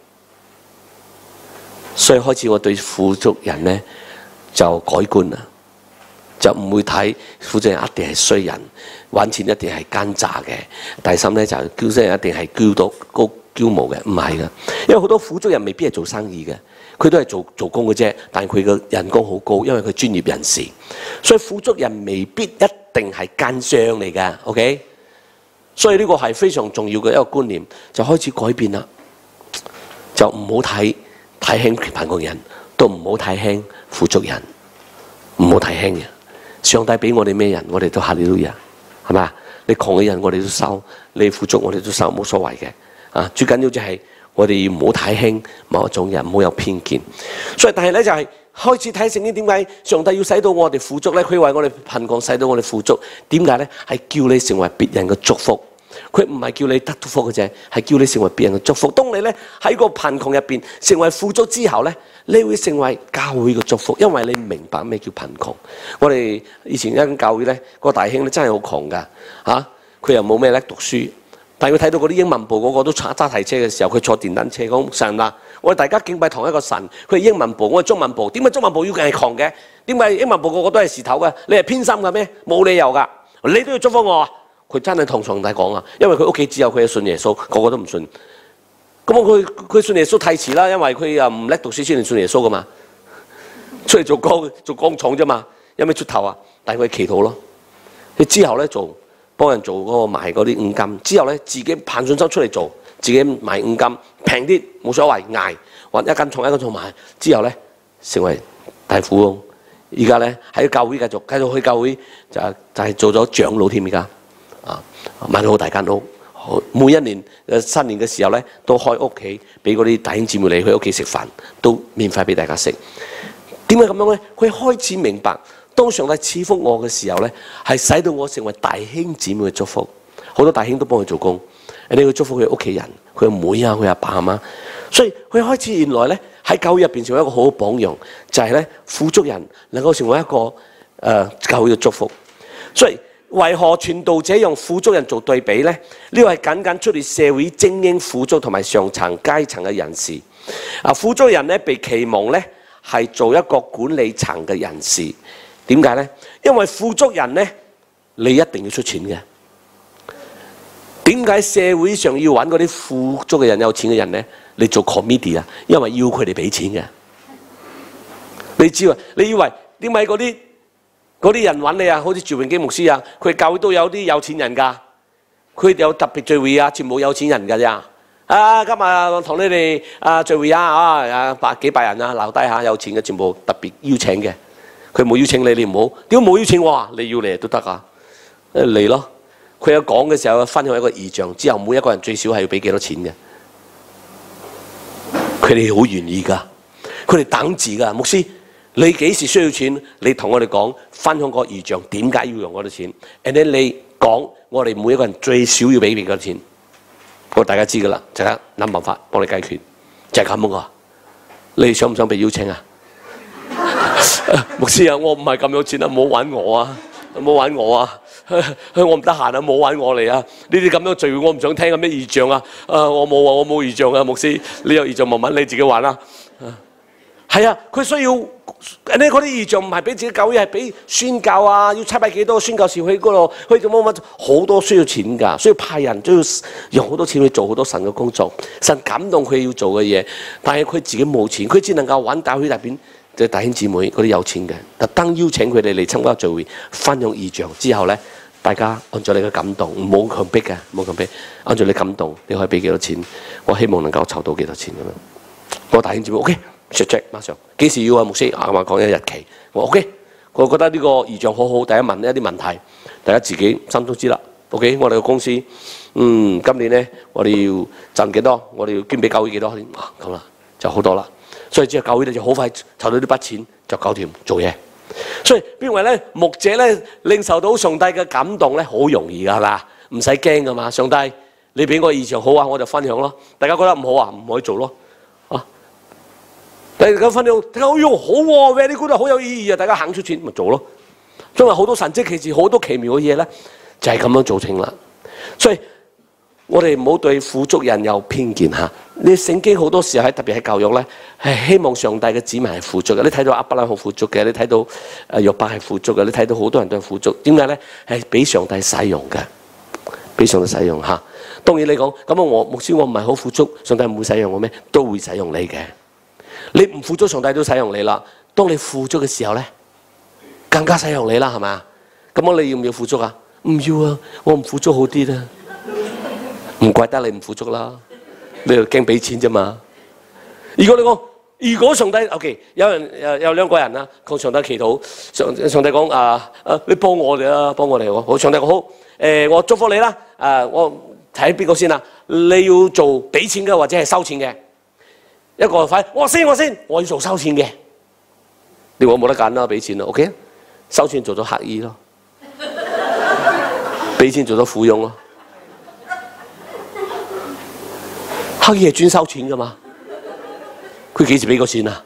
所以開始我對富足人咧就改觀啦，就唔會睇富足人一定係衰人。揾錢一定係奸詐嘅，第三咧就係驕生人一定係驕到高驕傲嘅，唔係噶，因為好多富足人未必係做生意嘅，佢都係做做工嘅啫，但係佢嘅人工好高，因為佢專業人士，所以富足人未必一定係奸商嚟㗎 ，OK？ 所以呢個係非常重要嘅一個觀念，就開始改變啦，就唔好睇睇輕貧窮人，都唔好睇輕富足人，唔好睇輕嘅。上帝俾我哋咩人，我哋都哈利路亞。係嘛？你窮嘅人我哋都收，你富足我哋都收，冇所謂嘅。啊，最緊要就係我哋唔好睇輕某一種人，唔好有偏見。所以但係咧就係、是、開始睇聖經點解上帝要使到我哋富足咧？佢為我哋貧窮使到我哋富足，點解咧？係叫你成為別人嘅祝福。佢唔係叫你得祝福嘅啫，係叫你成為別人嘅祝福。當你咧喺個貧窮入邊成為富足之後咧，你會成為教會嘅祝福，因為你明白咩叫貧窮。我哋以前一間教會咧，個大兄咧真係好窮噶嚇，佢又冇咩叻讀書，但係佢睇到嗰啲英文部個個都揸揸提車嘅時候，佢坐電單車講神啦，我哋大家敬拜同一個神，佢係英文部，我係中文部，點解中文部要係窮嘅？點解英文部個個都係事頭嘅？你係偏心嘅咩？冇理由噶，你都要祝福我啊！佢真係同上帝講啊，因為佢屋企只有佢係信耶穌，個個都唔信。咁佢佢信耶穌太遲啦，因為佢又唔叻讀書先嚟信耶穌噶嘛，出嚟做工做工廠啫嘛，有咩出頭啊？但係佢祈禱咯。佢之後咧做幫人做嗰、嗰個賣嗰啲五金，之後咧自己憑信心出嚟做，自己賣五金平啲冇所謂，捱揾一間廠一間廠賣，之後咧成為大富翁。而家咧喺教會繼續繼續去教會就就係做咗長老添而家。啊，買咗好大間屋，每一年誒新年嘅時候咧，都開屋企俾嗰啲弟兄姊妹嚟佢屋企食飯，都免費俾大家食。點解咁樣咧？佢開始明白，當上帝賜福我嘅時候咧，係使到我成為弟兄姊妹嘅祝福。好多弟兄都幫佢做工，人哋去祝福佢屋企人，佢阿妹啊，佢阿爸阿媽。所以佢開始原來咧喺教會入邊成為一個好好榜樣，就係咧富足人能夠成為一個誒、呃、教會嘅祝福。所以為何傳道者用富足人做對比呢？呢個係僅僅出自社會精英富足同埋上層階層嘅人士。啊，富足人咧被期望咧係做一個管理層嘅人士。點解呢？因為富足人咧，你一定要出錢嘅。點解社會上要揾嗰啲富足嘅人、有錢嘅人咧？你做 committee 啊？因為要佢哋俾錢嘅。你知啊？你以為點解嗰啲？嗰啲人揾你啊，好似趙永基牧師啊，佢教會都有啲有錢人㗎，佢哋有特別聚會啊，全部有錢人㗎咋。啊，今日同你哋啊聚會啊，啊啊百幾百人啊，留低下有錢嘅，全部特別邀請嘅。佢冇邀請你，你唔好。點解冇邀請我啊？你要嚟都得啊，嚟咯。佢有講嘅時候分享一個異象，之後每一個人最少係要俾幾多錢嘅。佢哋好願意㗎，佢哋等字㗎，牧師。你幾時需要錢？你同我哋講，分享個異象，點解要用嗰啲錢 ？and then 你講，我哋每一個人最少要俾幾多錢？我大家知噶啦，就係諗辦法幫你解決，就係咁噶。 你想唔想被邀請啊？牧師啊，我唔係咁有錢啊，唔好揾我啊，唔好揾我啊，我唔得閒啊，唔好揾我嚟啊！呢啲咁樣聚會我唔想聽，有咩異象啊？啊，我冇啊，我冇異象啊，牧師，你有異象慢慢你自己玩啦。係啊，佢需要你嗰啲異象唔係俾自己教會，係俾宣教啊，要差派幾多宣教士去嗰度，去做乜乜，好多需要錢㗎，需要派人，都要用好多錢去做好多神嘅工作，神感動佢要做嘅嘢，但係佢自己冇錢，佢只能夠揾教會入邊嘅弟兄姊妹嗰啲有錢嘅，特登邀請佢哋嚟參加聚會，分享異象之後咧，大家按照你嘅感動，唔好強迫嘅，唔好強迫，按照你感動，你可以俾幾多錢，我希望能夠籌到幾多錢咁樣。我弟兄姊妹 OK。check check 馬上幾時要啊？牧師啊，話講一日期，我 OK。我覺得呢個異象好好，第一問一啲問題，大家自己心中知啦。OK， 我哋個公司，嗯，今年咧我哋要賺幾多？我哋要捐俾教會幾多？啊，咁啦，就好多啦。所以之後教會咧就好快籌到呢筆錢，就搞掂做嘢。所以邊位咧牧者咧領受到上帝嘅感動咧，好容易㗎係嘛？唔使驚㗎嘛。上帝，你俾我異象好啊，我就分享咯。大家覺得唔好啊，唔可以做咯。大家分享，大家哎呦好喎 ，very good 好有意義啊！大家行出錢咪做咯。因為好多神蹟奇事，好多奇妙嘅嘢咧，就係咁樣做成啦。所以我哋唔好對富足人有偏見嚇。你聖經好多時候喺特別喺教育咧，係希望上帝嘅子民係富足嘅。你睇到亞伯拉罕富足嘅，你睇到誒約伯係富足嘅，你睇到好多人都係富足。點解咧？係俾上帝使用嘅，俾上帝使用嚇。當然你講咁啊，我牧師我唔係好富足，上帝唔會使用我咩？都會使用你嘅。你唔富足，上帝都使用你啦。當你富足嘅時候咧，更加使用你啦，係咪啊？咁我你要唔要富足啊？唔要啊，我唔富足好啲啦。唔怪得你唔富足啦，你又驚俾錢啫嘛。如果你講，如果上帝 OK， 有人有有兩個人啦，向上帝祈禱，上上帝講啊啊，你幫我哋啦，幫我哋。好，上帝講好，誒、呃，我祝福你啦。啊，我睇邊個先啊？你要做俾錢嘅或者係收錢嘅？一個快，我先我先，我要做收錢嘅。你話冇得揀啦，俾錢啦 ，OK？ 收錢做咗乞兒咯，俾錢做咗富翁咯。乞兒係專收錢噶嘛？佢幾時俾過錢啊？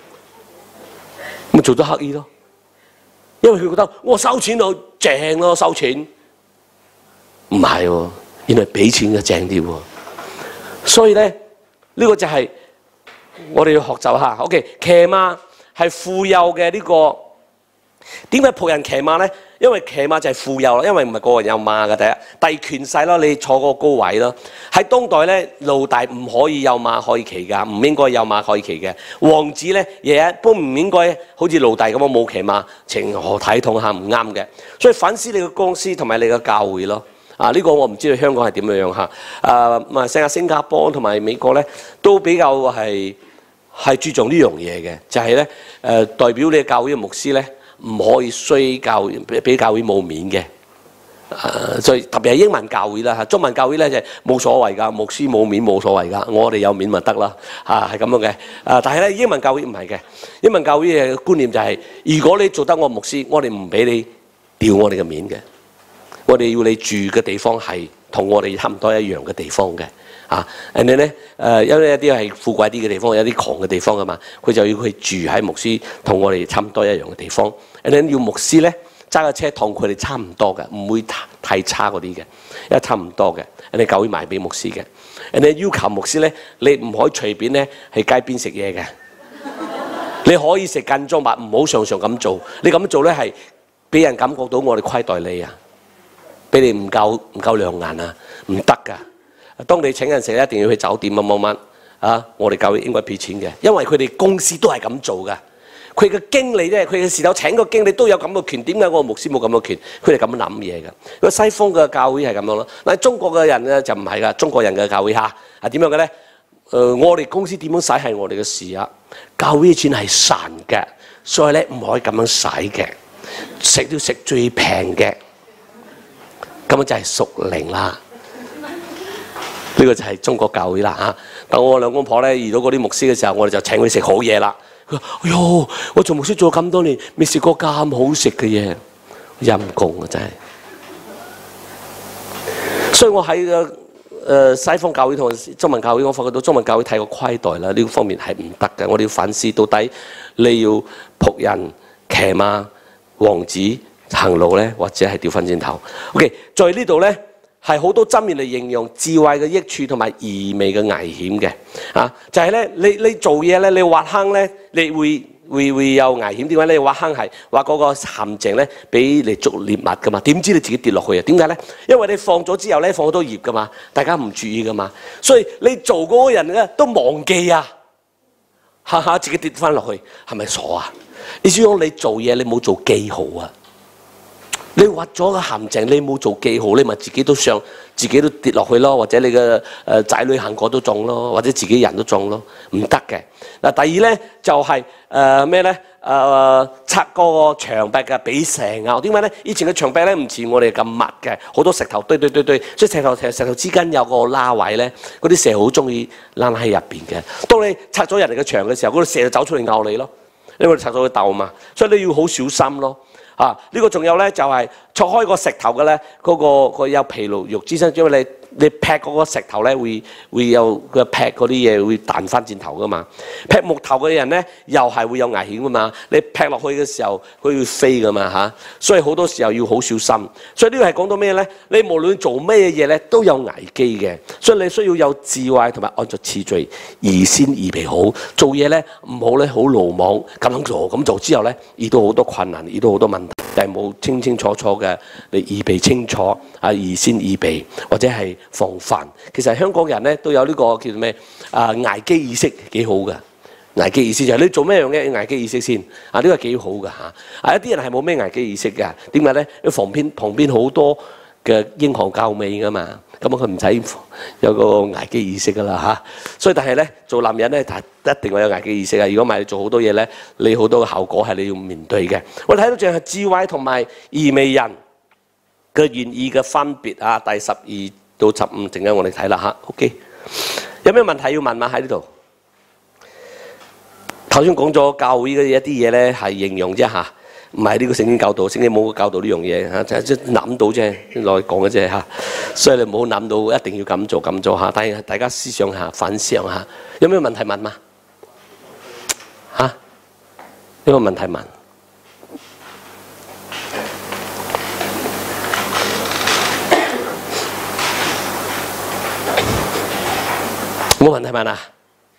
咪做咗乞兒咯，因為佢覺得我收錢就正咯，收錢唔係喎，原來俾錢嘅正啲喎。所以咧，呢、這個就係、是。我哋要學習下 ，OK？ 騎馬係富有嘅呢個，點解僕人騎馬咧？因為騎馬就係富有啦，因為唔係個個人有馬嘅。第一，第二權勢啦，你坐個高位啦。喺當代咧，奴隸唔可以有馬可以騎㗎，唔應該有馬可以騎嘅。王子咧，亦都唔應該好似奴隸咁樣冇騎馬，情何體統下唔啱嘅。所以反思你嘅公司同埋你嘅教會咯。啊！呢、這個我唔知道香港係點樣樣嚇。啊，咪成日新加坡同埋美國咧，都比較係係注重呢樣嘢嘅，就係咧誒代表你嘅教會嘅牧師咧，唔可以衰教會，俾教會冇面嘅。誒，所以特別係英文教會啦嚇，中文教會咧就冇所謂㗎，牧師冇面冇所謂㗎，我哋有面咪得啦嚇，係咁樣嘅。啊，但係咧英文教會唔係嘅，英文教會嘅觀念就係、是，如果你做得我牧師，我哋唔俾你掉我哋嘅面嘅。我哋要你住嘅地方係同我哋差唔多一樣嘅地方嘅，啊，人哋咧誒，因為一啲係富貴啲嘅地方，有啲窮嘅地方㗎嘛，佢就要佢住喺牧師同我哋差唔多一樣嘅地方。人哋要牧師咧揸架車同佢哋差唔多嘅，唔會太差嗰啲嘅，因為差唔多嘅。人哋教會賣俾牧師嘅，人哋要求牧師咧，你唔可以隨便咧喺街邊食嘢嘅，你可以食間裝物，唔好常常咁做。你咁做咧係俾人感覺到我哋虧待你啊！俾你唔夠唔夠亮眼啊，唔得噶！當你請人食，一定要去酒店啊，乜乜啊！我哋教會應該俾錢嘅，因為佢哋公司都係咁做噶。佢嘅經理咧，佢嘅事頭請個經理都有咁嘅權，點解我牧師冇咁嘅權？佢哋咁樣諗嘢噶。如果西方嘅教會係咁樣咯，但係中國嘅人咧就唔係噶。中國人嘅教會嚇係點樣嘅咧？誒、呃，我哋公司點樣使係我哋嘅事啊！教會嘅錢係神嘅，所以咧唔可以咁樣使嘅。食都食最平嘅。咁樣就係屬靈啦，呢個就係中國教會啦嚇。等我兩公婆咧遇到嗰啲牧師嘅時候，我哋就請佢食好嘢啦。佢話：哎呦，我做牧師做咗咁多年，未食過咁好食嘅嘢，陰公啊真係。所以我喺個誒西方教會同中文教會，我發覺到中文教會太過虧待啦，呢個方面係唔得嘅。我哋要反思到底你要僕人、騎馬、王子行路咧，或者係調翻轉頭。OK， 在呢度咧係好多箴言嚟形容智慧嘅益處同埋愚昧嘅危險嘅。啊，就係、是、咧，你你做嘢咧，你挖坑咧，你會。會會有危險，點解咧？你挖坑係挖嗰個陷阱咧，俾你捉獵物噶嘛？點知你自己跌落去啊？點解咧？因為你放咗之後咧，放好多葉噶嘛，大家唔注意噶嘛，所以你做嗰個人咧都忘記啊，下下自己跌翻落去，係咪傻啊？你知唔知你做嘢你冇做記號啊？你挖咗個陷阱，你冇做記號，你咪自己都上，自己都跌落去咯，或者你嘅誒仔女行過都中咯，或者自己人都中咯，唔得嘅。嗱，第二咧就係誒咩咧？誒、呃、拆嗰個牆壁嘅俾蛇咬，點解咧？以前嘅牆壁咧唔似我哋咁密嘅，好多石頭堆堆堆堆，所以石頭石頭之間有個罅位咧，嗰啲蛇好中意躝喺入邊嘅。當你拆咗人哋嘅牆嘅時候，嗰啲蛇就走出嚟咬你咯，因為你拆咗佢竇嘛，所以你要好小心咯。啊！呢、這個仲有咧，就係、是、戳開個石頭嘅咧，嗰、那個佢有疲勞肉之身，因為你你劈嗰個石頭咧，會會有個劈嗰啲嘢會彈翻轉頭噶嘛。劈木頭嘅人咧，又係會有危險噶嘛。你劈落去嘅時候，佢會飛噶嘛嚇、啊。所以好多時候要好小心。所以呢個係講到咩咧？你無論做咩嘢咧，都有危機嘅。所以你需要有智慧同埋按照次序，預先預備好。做嘢咧唔好咧，好魯莽咁樣做，咁做之後咧，遇到好多困難，遇到好多問題。但係冇清清楚楚嘅，你預備清楚啊，預先預備或者係防範。其實香港人咧都有呢、這個叫做咩啊危機意識，幾好嘅。危機意識就係你做咩樣嘅危機意識先啊？呢、這個幾好嘅嚇。啊，一啲人係冇咩危機意識嘅，點解咧？因為旁邊旁邊好多嘅英雄救美噶嘛，咁佢唔使有個危機意識噶啦嚇。所以但係咧，做男人咧一定會有危機意識啊！如果唔係你做好多嘢咧，你好多嘅後果係你要面對嘅。我哋睇到就係智慧同埋愚昧人嘅願意嘅分別啊！第十二到十五，陣間我哋睇啦嚇。OK， 有咩問題要問嘛？喺呢度頭先講咗教會嘅一啲嘢咧，係形容啫嚇，唔係呢個聖經教導，聖經冇教導呢樣嘢嚇，就係即係諗到啫，來講嘅啫嚇。所以你唔好諗到一定要咁做咁做嚇，但係大家思想下、反思下，有咩問題問嘛？嚇、啊？有咩問題問？冇問題問啊？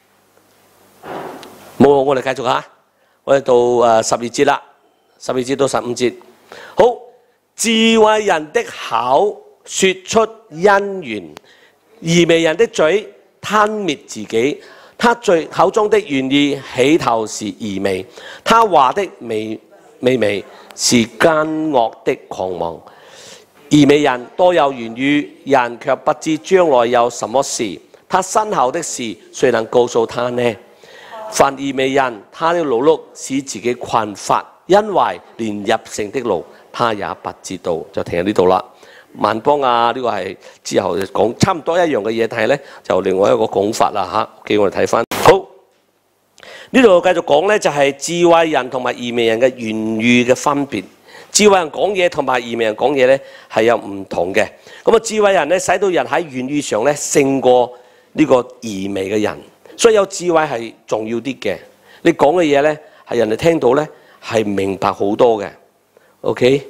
冇，我哋繼續嚇。我哋到誒十二節啦，十二節到十五節。好，智慧人的口説出恩怨，愚昧人的嘴吞滅自己。他嘴口中的言語起頭是愚昧，他話的美美美是奸惡的狂妄。愚昧人多有言語，人卻不知將來有什麼事。他身後的事，誰能告訴他呢？凡愚昧人，他的勞碌使自己困乏，因為連入城的路他也不知道。就停喺呢度啦。萬邦啊，呢、這個係之後講差唔多一樣嘅嘢，但係咧就另外一個講法啦嚇。OK，我哋睇翻好呢度繼續講咧，就係、是、智慧人同埋愚昧人嘅言語嘅分別。智慧人講嘢同埋愚昧人講嘢咧係有唔同嘅。咁啊，智慧人咧使到人喺言語上咧勝過呢個愚昧嘅人，所以有智慧係重要啲嘅。你講嘅嘢咧係人哋聽到咧係明白好多嘅。OK。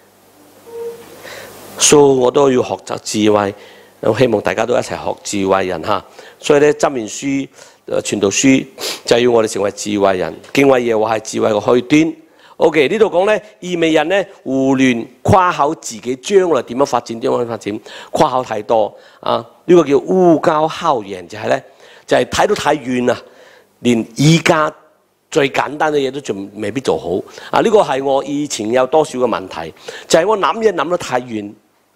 所以我都要學習智慧，我希望大家都一齊學智慧人嚇。所以咧，箴言書、傳道書就係要我哋成為智慧人。敬畏耶和華係智慧嘅開端。OK， 呢度講咧，愚昧人咧胡亂誇口自己將來點樣發展，點樣發展，誇口太多啊！呢、這個叫烏交敲贏，就係、是、咧，就係、是、睇到太遠啊，連依家最簡單嘅嘢都仲未必做好啊！呢、這個係我以前有多少嘅問題，就係、是、我諗嘢諗得太遠。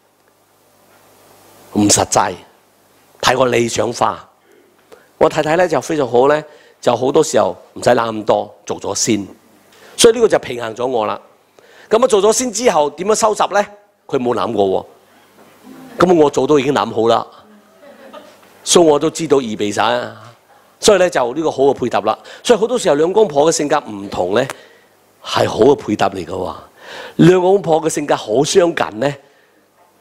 唔實際，太過理想化。我太太咧就非常好咧，就好多時候唔使諗咁多，做咗先。所以呢個就平衡咗我啦。咁我做咗先之後點樣收拾咧？佢冇諗過喎。咁我做到已經諗好啦，所以我都知道預備晒。所以咧就呢個好嘅配搭啦。所以好多時候兩公婆嘅性格唔同咧，係好嘅配搭嚟嘅喎。兩公婆嘅性格好相近咧。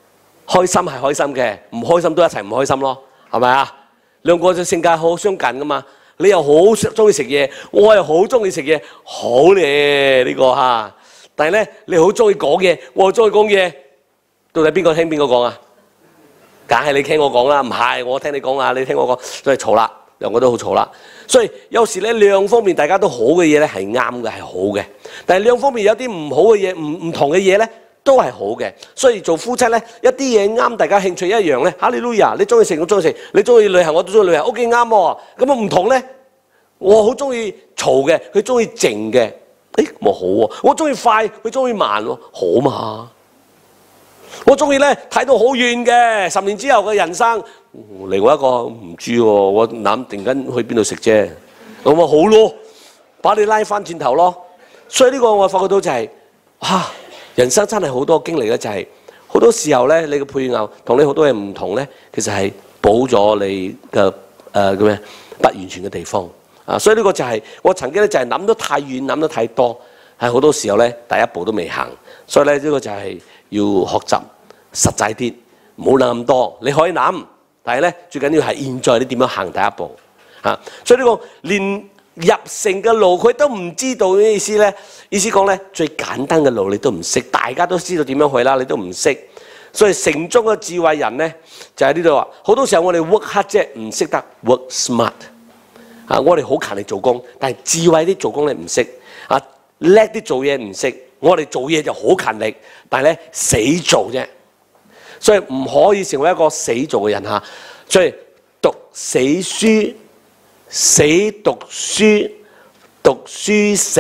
開心係開心嘅，唔開心都一齊唔開心咯，係咪啊？兩個嘅性格好相近噶嘛。你又好中意食嘢，我又好中意食嘢，好咧呢個嚇。但係咧，你好中意講嘢，我又中意講嘢，到底邊個聽邊個講啊？梗係你聽我講啦，唔係我聽你講啊，你聽我講，所以嘈啦，兩個都好嘈啦。所以有時咧，兩方面大家都好嘅嘢咧係啱嘅，係好嘅。但係兩方面有啲唔好嘅嘢，唔唔同嘅嘢咧都係好嘅。所以做夫妻咧，一啲嘢啱大家興趣一樣咧，哈利路亞！你中意食我中意食，你中意旅行我都中意旅行，OK啱喎。咁啊唔同咧，我好中意嘈嘅，佢中意靜嘅，誒冇好喎。我中意快，佢中意慢喎，好嘛？我中意咧睇到好遠嘅，十年之後嘅人生。另外一個唔知喎，我諗定緊去邊度食啫。咁咪好咯，把你拉翻轉頭咯。所以呢個我發覺到就係、是，哇！人生真係好多經歷咧，就係、是、好多時候咧，你嘅配偶同你好多嘢唔同咧，其實係補咗你嘅誒叫咩不完全嘅地方啊。所以呢個就係、是、我曾經咧就係諗得太遠，諗得太多，係好多時候咧第一步都未行。所以咧呢個就係要學習實際啲，唔好諗咁多。你可以諗。但係咧，最緊要係現在你點樣行第一步啊！所以呢個連入城嘅路佢都唔知道咩意思咧？意思講咧，最簡單嘅路你都唔識，大家都知道點樣去啦，你都唔識。所以城中嘅智慧人咧，就喺呢度話，好多時候我哋 work hard 啫，唔識得 work smart 啊！我哋好勤力做工，但係智慧啲做工你唔識啊，叻啲做嘢唔識。我哋做嘢就好勤力，但係咧死做啫。所以唔可以成為一個死做嘅人嚇，所以讀死書、死讀書、讀書死，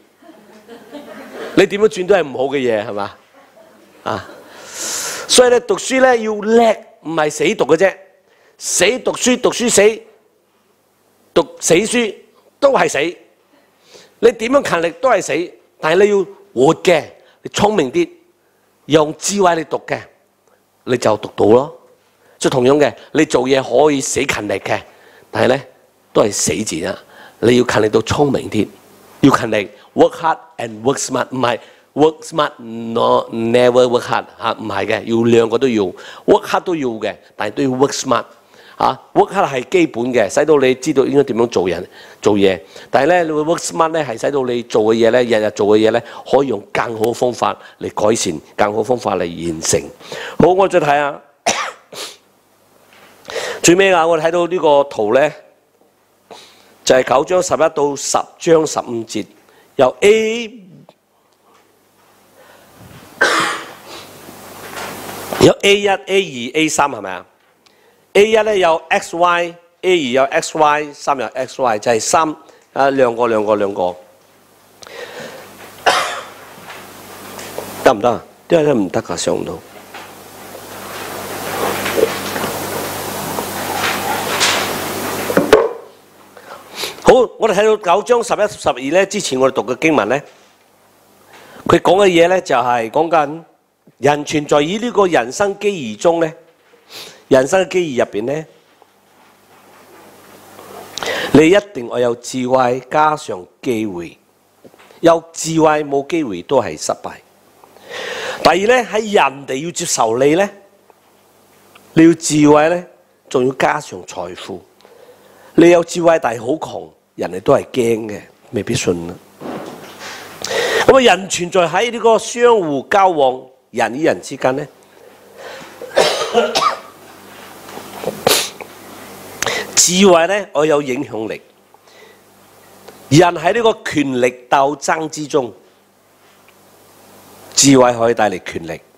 你點樣轉都係唔好嘅嘢係嘛？啊！所以咧讀書咧要叻，唔係死讀嘅啫。死讀書、讀書死、讀死書都係死。你點樣勤力都係死，但係你要活嘅，你聰明啲，用智慧嚟讀嘅。你就讀到咯，即係同樣嘅，你做嘢可以死勤力嘅，但係咧都係死字啊！你要勤力到聰明啲，要勤力 work hard and work smart， 唔係 work smart no never work hard 嚇，唔係嘅，要兩個都要 work hard 都要嘅，但係都要 work smart 嚇。work hard 係基本嘅，使到你知道應該點樣做人做嘢，但係咧你 work smart 咧係使到你做嘅嘢咧，日日做嘅嘢咧，可以用更好嘅方法嚟改善，更好嘅方法嚟完成。好，我再睇下最尾啊！我哋睇到呢個圖咧，就係、是、九章十一到十章十五節，由 A 有 A 一、A 二、A 三係咪啊 ？A 一咧有 X Y，A 二有 X Y， 三有 X Y， 就係三啊兩個兩個兩個，得唔得啊？點解唔得㗎？上唔到。好，我哋睇到九章十一、十二咧，之前我哋讀嘅經文咧，佢講嘅嘢咧就係講緊人存在於呢個人生機遇中咧，人生嘅機遇入邊咧，你一定要有智慧加上機會，有智慧冇機會都係失敗。第二咧，喺人哋要接受你咧，你要智慧咧，仲要加上財富。你有智慧但係好窮，人哋都係驚嘅，未必信啦。咁啊，人存在喺呢個相互交往，人與人之間咧，智慧咧我有影響力。人喺呢個權力鬥爭之中，智慧可以帶嚟權力。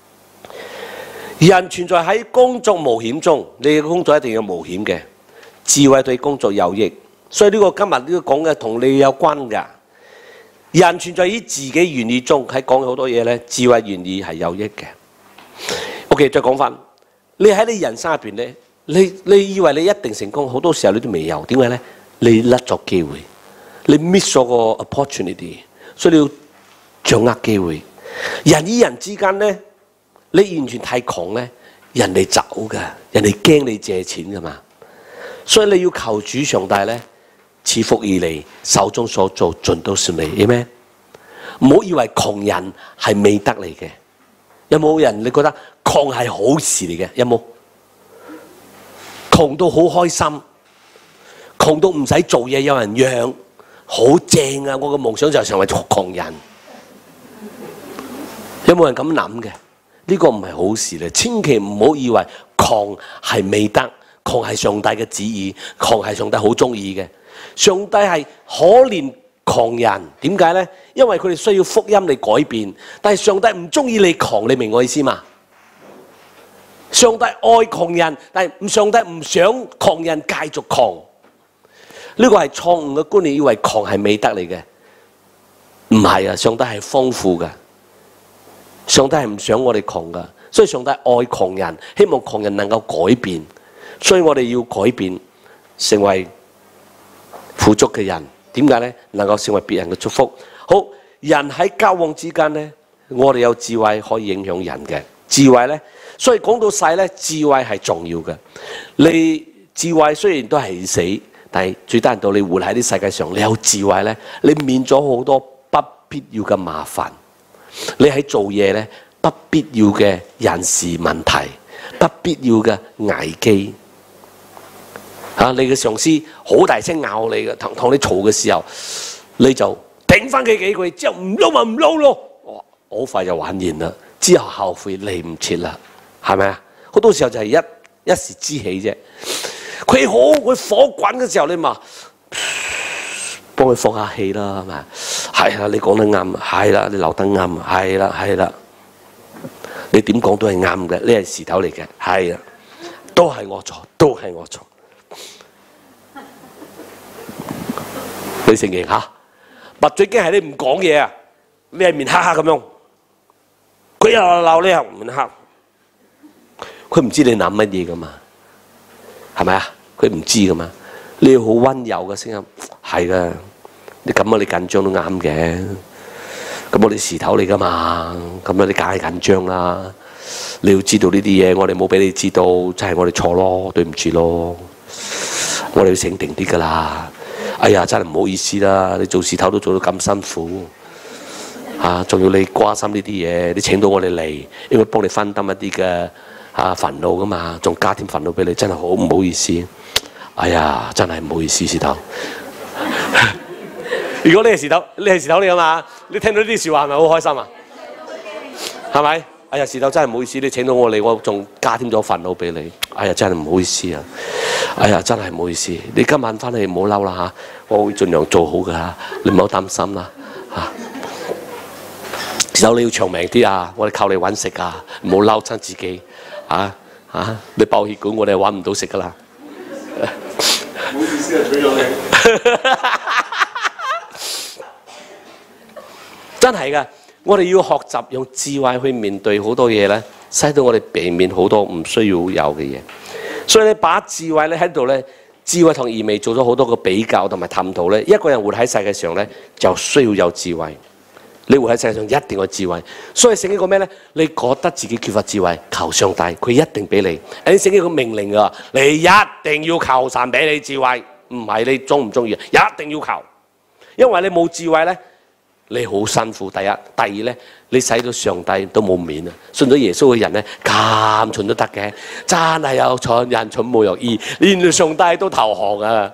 人存在喺工作冒險中，你嘅工作一定要冒險嘅。智慧對工作有益，所以呢個今日呢個講嘅同你有關㗎。人存在於自己願意中，喺講好多嘢咧，智慧願意係有益嘅。OK， 再講翻，你喺你人生入邊咧，你你以為你一定成功，好多時候你都未有，點解咧？你甩咗機會，你 miss 咗個 opportunity， 所以你要掌握機會。人與人之間咧，你完全太窮咧，人哋走㗎，人哋驚你借錢㗎嘛。所以你要求主上帝咧，賜福於你，手中所做盡都算你，阿們。唔好以為窮人係美德嚟嘅。有冇人你覺得窮係好事嚟嘅，有冇？窮到好開心，窮到唔使做嘢有人養，好正啊！我嘅夢想就係成為窮人。有冇人咁諗嘅？呢個唔係好事咧，千祈唔好以為窮係美德，窮係上帝嘅旨意，窮係上帝好中意嘅。上帝係可憐窮人，點解呢？因為佢哋需要福音嚟改變，但係上帝唔中意你窮，你明我意思嘛？上帝愛窮人，但係上帝唔想窮人繼續窮。呢個係錯誤嘅觀念，以為窮係美德嚟嘅，唔係啊！上帝係豐富嘅。上帝係唔想我哋窮噶，所以上帝愛窮人，希望窮人能夠改變，所以我哋要改變，成為富足嘅人。點解呢？能夠成為別人嘅祝福。好，人喺交往之間呢，我哋有智慧可以影響人嘅智慧呢。所以講到細呢，智慧係重要嘅。你智慧雖然都係死，但係最得人到你活喺啲世界上，你有智慧呢，你免咗好多不必要嘅麻煩。你喺做嘢咧，不必要嘅人事問題，不必要嘅危機。嚇、啊，你嘅上司好大聲咬你嘅，同同你嘈嘅時候，你就頂翻佢幾句，之後唔撈咪唔撈咯，好快就玩完啦。之後後悔嚟唔切啦，係咪啊？好多時候就係一一時之起啫。佢好佢火滾嘅時候，你咪幫佢放下氣啦，係咪？係啦，你講得啱，係啦，你留得啱，係啦，係啦，你點講都係啱嘅，呢係事頭嚟嘅，係啦，都係我錯，都係我錯。你承認嚇？但最驚係你唔講嘢啊！你係面黑黑咁樣，佢又鬧你又面黑，佢唔知你諗乜嘢噶嘛？係咪啊？佢唔知噶嘛？你要好溫柔嘅聲音，係噶。你咁啊，你緊張都啱嘅。咁我哋事頭嚟噶嘛，咁啊你梗係緊張啦。你要知道呢啲嘢，我哋冇俾你知道，真係我哋錯咯，對唔住咯。我哋要醒定啲噶啦。哎呀，真係唔好意思啦，你做事頭都做到咁辛苦，嚇，仲要你關心呢啲嘢，你請到我哋嚟，應該幫你分擔一啲嘅嚇煩惱噶嘛，仲加添煩惱俾你，真係好唔好意思。哎呀，真係唔好意思，事頭。如果你係事頭，你係事頭嚟㗎嘛？你聽到呢啲説話係咪好開心啊？係咪？哎呀，事頭真係唔好意思，你請到我嚟，我仲加添咗煩惱俾你。哎呀，真係唔好意思啊！哎呀，真係唔好意思。你今晚翻嚟唔好嬲啦嚇，我會盡量做好㗎嚇，你唔好擔心啦嚇。事頭你要長命啲啊！我哋靠你揾食啊，唔好嬲親自己嚇嚇。你爆血管，我哋揾唔到食㗎啦。唔好意思啊，取咗你。真係㗎，我哋要學習用智慧去面對好多嘢咧，使到我哋避免好多唔需要有嘅嘢。所以你把智慧咧喺度咧，智慧同愚昧做咗好多個比較同埋探討咧。一個人活喺世界上咧，就需要有智慧。你活喺世界上一定有智慧。所以聖經講咩咧？你覺得自己缺乏智慧，求上帝，佢一定俾你。誒，聖經個命令㗎，你一定要求神俾你智慧，唔係你中唔中意，一定要求。因為你冇智慧咧。你好辛苦，第一，第二咧，你使到上帝都冇面啊！信咗耶穌嘅人咧，咁蠢都得嘅，真係有蠢人蠢冇若意，連上帝都投降啊！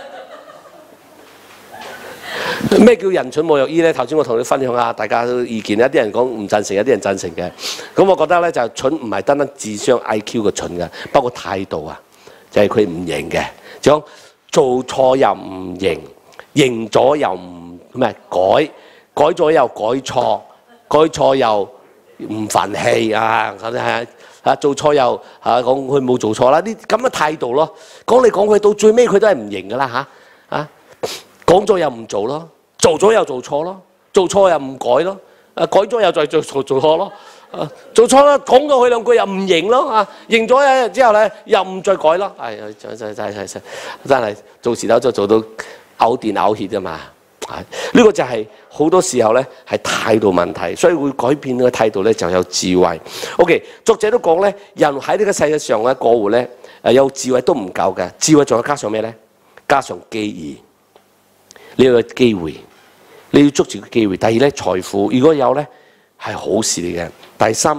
咩叫人蠢冇若意咧？頭先我同你分享下，大家意見，有啲人講唔贊成，有啲人贊成嘅。咁我覺得咧就蠢唔係單單智商 I Q 嘅蠢嘅，包括態度啊，就係佢唔認嘅，就講做錯又唔認，認咗又唔咩改。改咗又改錯，改錯又唔忿氣啊！咁係啊，做錯又啊講佢冇做錯啦，呢咁嘅態度咯。講嚟講去到最尾佢都係唔認噶啦嚇啊！講咗又唔做咯，做咗又做錯咯，做錯又唔改咯，啊改咗又再做做做錯咯，啊做錯啦，講咗佢兩句又唔認咯啊，認咗之後咧又唔再改咯，係真真真真真係做事頭就做到嘔電嘔血啊嘛！呢、這個就係好多時候咧係態度問題，所以會改變呢個態度咧就有智慧。OK， 作者都講咧，人喺呢個世界上咧過活咧，誒有智慧都唔夠嘅，智慧仲要加上咩咧？加上機遇，你要有機會，你要捉住個機會。第二咧，財富如果有咧係好事嚟嘅。第三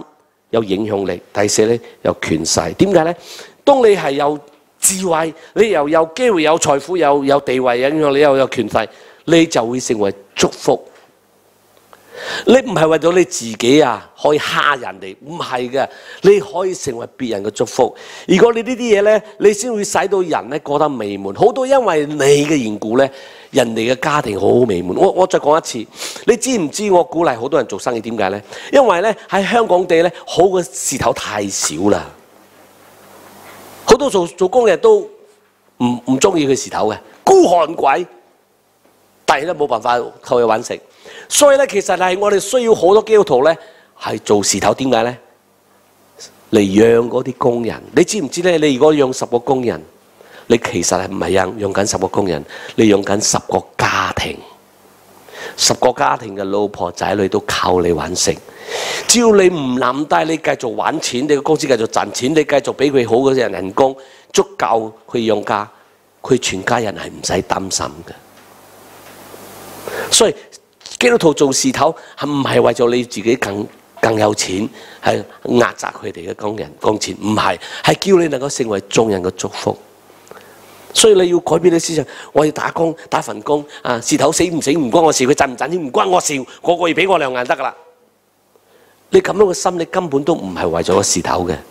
有影響力，第四咧有權勢。點解咧？當你係有智慧，你又有機會、有財富、有有地位、有影響力、又有權勢，你就會成為祝福。你唔係為咗你自己啊，可以蝦人哋，唔係嘅，你可以成為別人嘅祝福。如果你呢啲嘢咧，你先會使到人咧過得美滿。好多因為你嘅緣故咧，人哋嘅家庭好好美滿。我我再講一次，你知唔知我鼓勵好多人做生意？點解咧？因為咧喺香港地咧，好嘅事頭太少啦，好多做做工嘅人都唔唔中意佢事頭嘅，孤寒鬼，但係咧冇辦法靠佢揾食。所以咧，其實係我哋需要好多基督徒咧，係做事頭。點解咧？嚟養嗰啲工人。你知唔知咧？你如果養十個工人，你其實係唔係養養緊十個工人？你養緊十個家庭，十個家庭嘅老婆仔女都靠你揾食。只要你唔諗低，你繼續揾錢，你個公司繼續賺錢，你繼續俾佢好嘅人人工，足夠佢養家，佢全家人係唔使擔心嘅。所以基督徒做事頭係唔係為咗你自己更更有錢，係壓榨佢哋嘅工人工錢？唔係，係叫你能夠成為眾人嘅祝福。所以你要改變你思想，我要打工打份工啊！事頭死唔死唔關我事，佢賺唔賺錢唔關我事，個個月俾我兩萬得噶啦。你咁樣嘅心，你根本都唔係為咗個事頭嘅。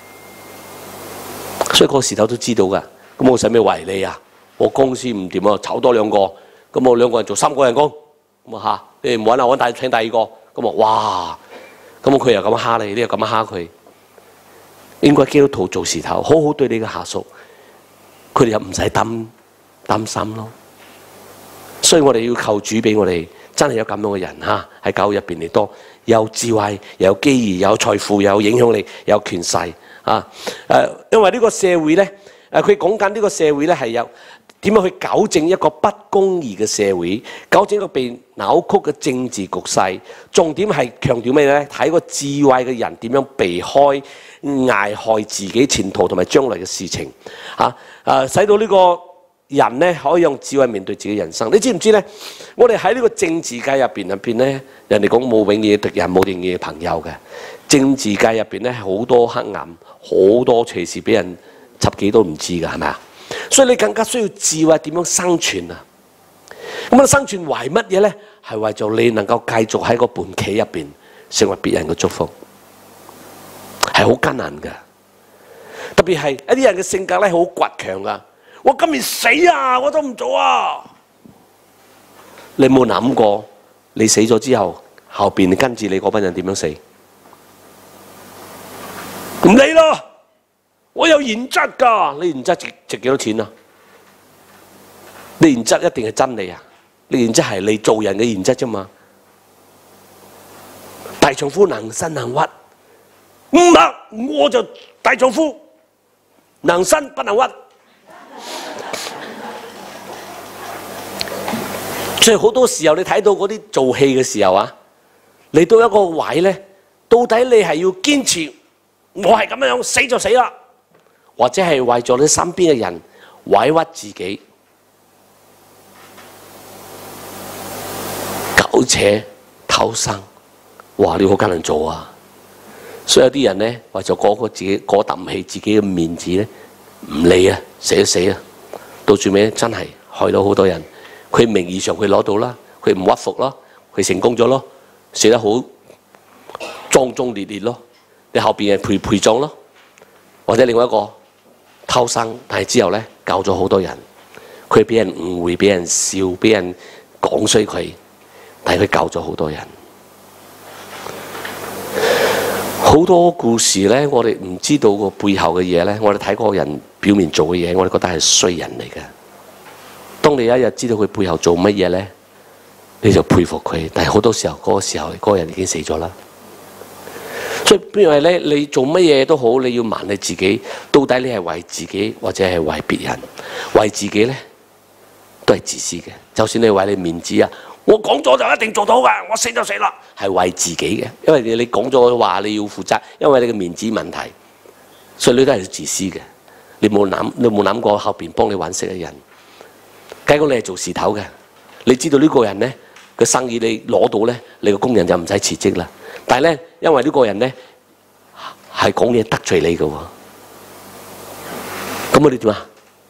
所以個事頭都知道噶。咁我使咩為你啊？我公司唔掂啊，炒多兩個，咁我兩個人做三個人工。咁啊嚇！你唔揾啊，揾第請第二個，咁啊哇！咁佢又咁蝦你，你又咁蝦佢。應該基督徒做事頭，好好對你嘅下屬，佢哋又唔使擔擔心咯。所以我哋要求主俾我哋真係有咁樣嘅人嚇喺教會入邊嚟多，有智慧、有機遇、有財富、有影響力、有權勢啊！誒，因為呢個社會咧，誒佢講緊呢個社會咧係有。點樣去糾正一個不公義嘅社會，糾正一個被扭曲嘅政治局勢？重點係強調咩咧？睇個智慧嘅人點樣避開危害自己前途同埋將來嘅事情，嚇、啊、誒，使到呢個人咧可以用智慧面對自己人生。你知唔知咧？我哋喺呢個政治界入邊入邊咧，人哋講冇永遠嘅敵人，冇永遠嘅朋友嘅。政治界入邊咧好多黑暗，好多隨時俾人插幾都唔知㗎，係咪啊？所以你更加需要智慧點樣生存啊！咁啊，生存為乜嘢咧？係為咗你能夠繼續喺個盤棋入邊成為別人嘅祝福，係好艱難㗎。特別係一啲人嘅性格咧，好倔強㗎。我今年死啊，我都唔做啊！你有冇諗過，你死咗之後，後邊跟住你嗰班人點樣死？唔理啦！我有原則㗎，你原則值值幾多錢啊？你原則一定係真理啊？你原則係你做人嘅原則啫嘛。大丈夫能伸能屈，唔得我就大丈夫，能伸不能屈。所以好多時候你睇到嗰啲做戲嘅時候啊，嚟到一個位咧，到底你係要堅持，我係咁樣死就死啦。或者係為咗你身邊嘅人委屈自己，苟且偷生，哇！你好艱難做啊！所以有啲人咧為咗嗰個自己嗰啖氣自己嘅面子咧，唔理啊，死就死啊！到最尾真係害到好多人。佢名義上佢攞到啦，佢唔屈服咯，佢成功咗咯，死得好壯壯烈烈咯。你後邊係陪陪葬咯，或者另外一個。偷生，但係之後咧救咗好多人，佢俾人誤會、俾人笑、俾人講衰佢，但係佢救咗好多人。好多故事咧，我哋唔知道個背後嘅嘢咧，我哋睇嗰個人表面做嘅嘢，我哋覺得係衰人嚟嘅。當你有一日知道佢背後做乜嘢咧，你就佩服佢。但係好多時候嗰個時候，嗰個人已經死咗啦。所以，因為咧，你做乜嘢都好，你要問你自己，到底你係為自己或者係為別人？為自己咧，都係自私嘅。就算你為你面子啊，我講咗就一定做到㗎，我死就死啦，係為自己嘅。因為你你講咗話你要負責，因為你嘅面子問題，所以你都係自私嘅。你冇諗，你冇諗過後邊幫你揾食嘅人。假如你係做事頭嘅，你知道呢個人咧個生意你攞到咧，你個工人就唔使辭職啦。但係咧，因為呢個人咧係講嘢得罪你嘅喎。咁我哋點啊？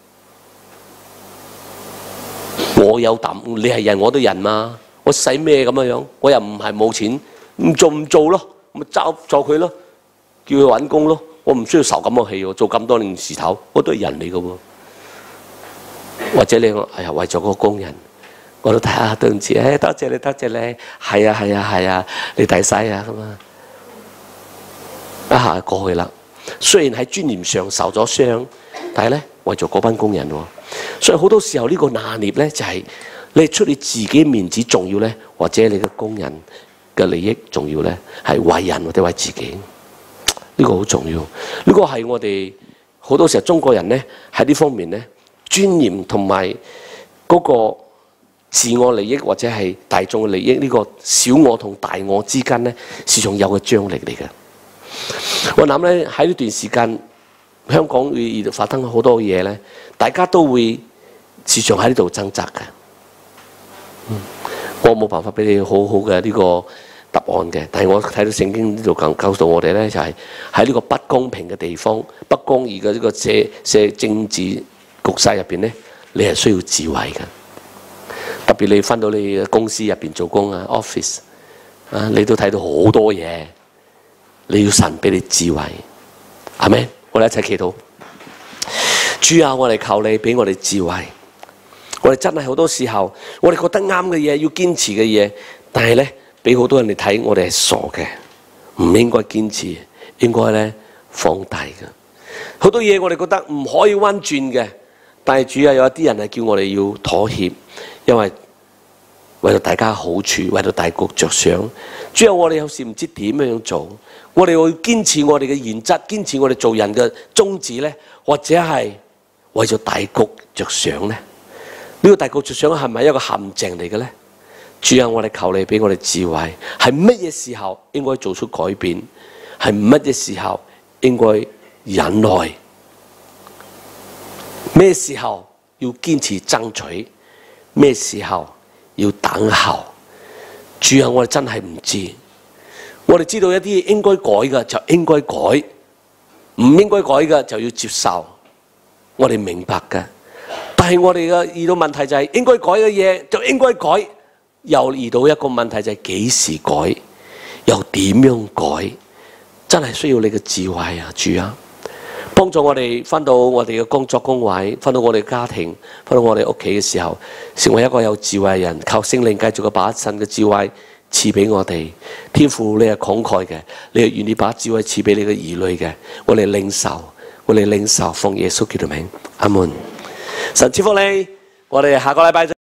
我有膽，你係人，我都人嘛。我使咩咁樣樣？我又唔係冇錢，唔做唔做咯，咪就就佢咯，叫佢揾工咯。我唔需要受咁嘅氣喎，做咁多年事頭，我都係人嚟嘅喎。或者你話哎呀，為咗嗰個工人，我都睇下對唔住，誒多謝你，多謝你，係啊係啊係啊，你大使啊咁啊，一下過去啦。雖然喺尊嚴上受咗傷，但係咧為咗嗰班工人喎。所以好多時候呢個拿捏咧就係你出你自己面子重要咧，或者你嘅工人嘅利益重要咧，係為人或者為自己，呢個好重要。呢個係我哋好多時候中國人咧喺呢方面咧尊嚴同埋嗰個自我利益或者係大眾嘅利益，呢個小我同大我之間咧時常有個張力嚟嘅。我諗咧喺呢段時間，香港會發生好多嘢咧，大家都會時常喺呢度掙扎嘅。嗯，我冇辦法俾你好好嘅呢個答案嘅，但係我睇到聖經呢度講教導我哋咧，就係喺呢個不公平嘅地方、不公義嘅呢個社社政治局勢入邊咧，你係需要智慧嘅。特別你返到你嘅公司入邊做工啊 ，office 啊，你都睇到好多嘢。你要神俾你智慧，阿們，我哋一齊祈禱。主啊，我哋求你俾我哋智慧。我哋真係好多時候，我哋覺得啱嘅嘢，要堅持嘅嘢，但係咧，俾好多人哋睇，我哋係傻嘅，唔應該堅持，應該咧放大嘅。好多嘢我哋覺得唔可以彎轉嘅，但係主啊，有一啲人係叫我哋要妥協，因為為咗大家好處，為咗大局着想。主啊，我哋有時唔知點樣做。我哋會堅持我哋嘅原則，堅持我哋做人嘅宗旨呢，或者係為咗大局着想呢？呢個大局着想係咪一個陷阱嚟嘅呢？主啊，我哋求你俾我哋智慧，係乜嘢時候應該做出改變？係乜嘢時候應該忍耐？咩時候要堅持爭取？咩時候要等候？主啊，我哋真係唔知。我哋知道一啲應該改嘅就應該改，唔應該改嘅就要接受。我哋明白嘅，但係我哋嘅遇到問題就係應該改嘅嘢就應該改，又遇到一個問題就係幾時改，又點樣改？真係需要你嘅智慧啊，主啊！幫助我哋返到我哋嘅工作崗位，返到我哋家庭，返到我哋屋企嘅時候，成為一個有智慧嘅人，靠聖靈繼續嘅把神嘅智慧賜俾我哋。天父，你係慷慨嘅，你係願意把智慧賜俾你嘅兒女嘅。我哋領受，我哋領受，奉耶穌基督名，阿門。神賜福你，我哋下個禮拜再。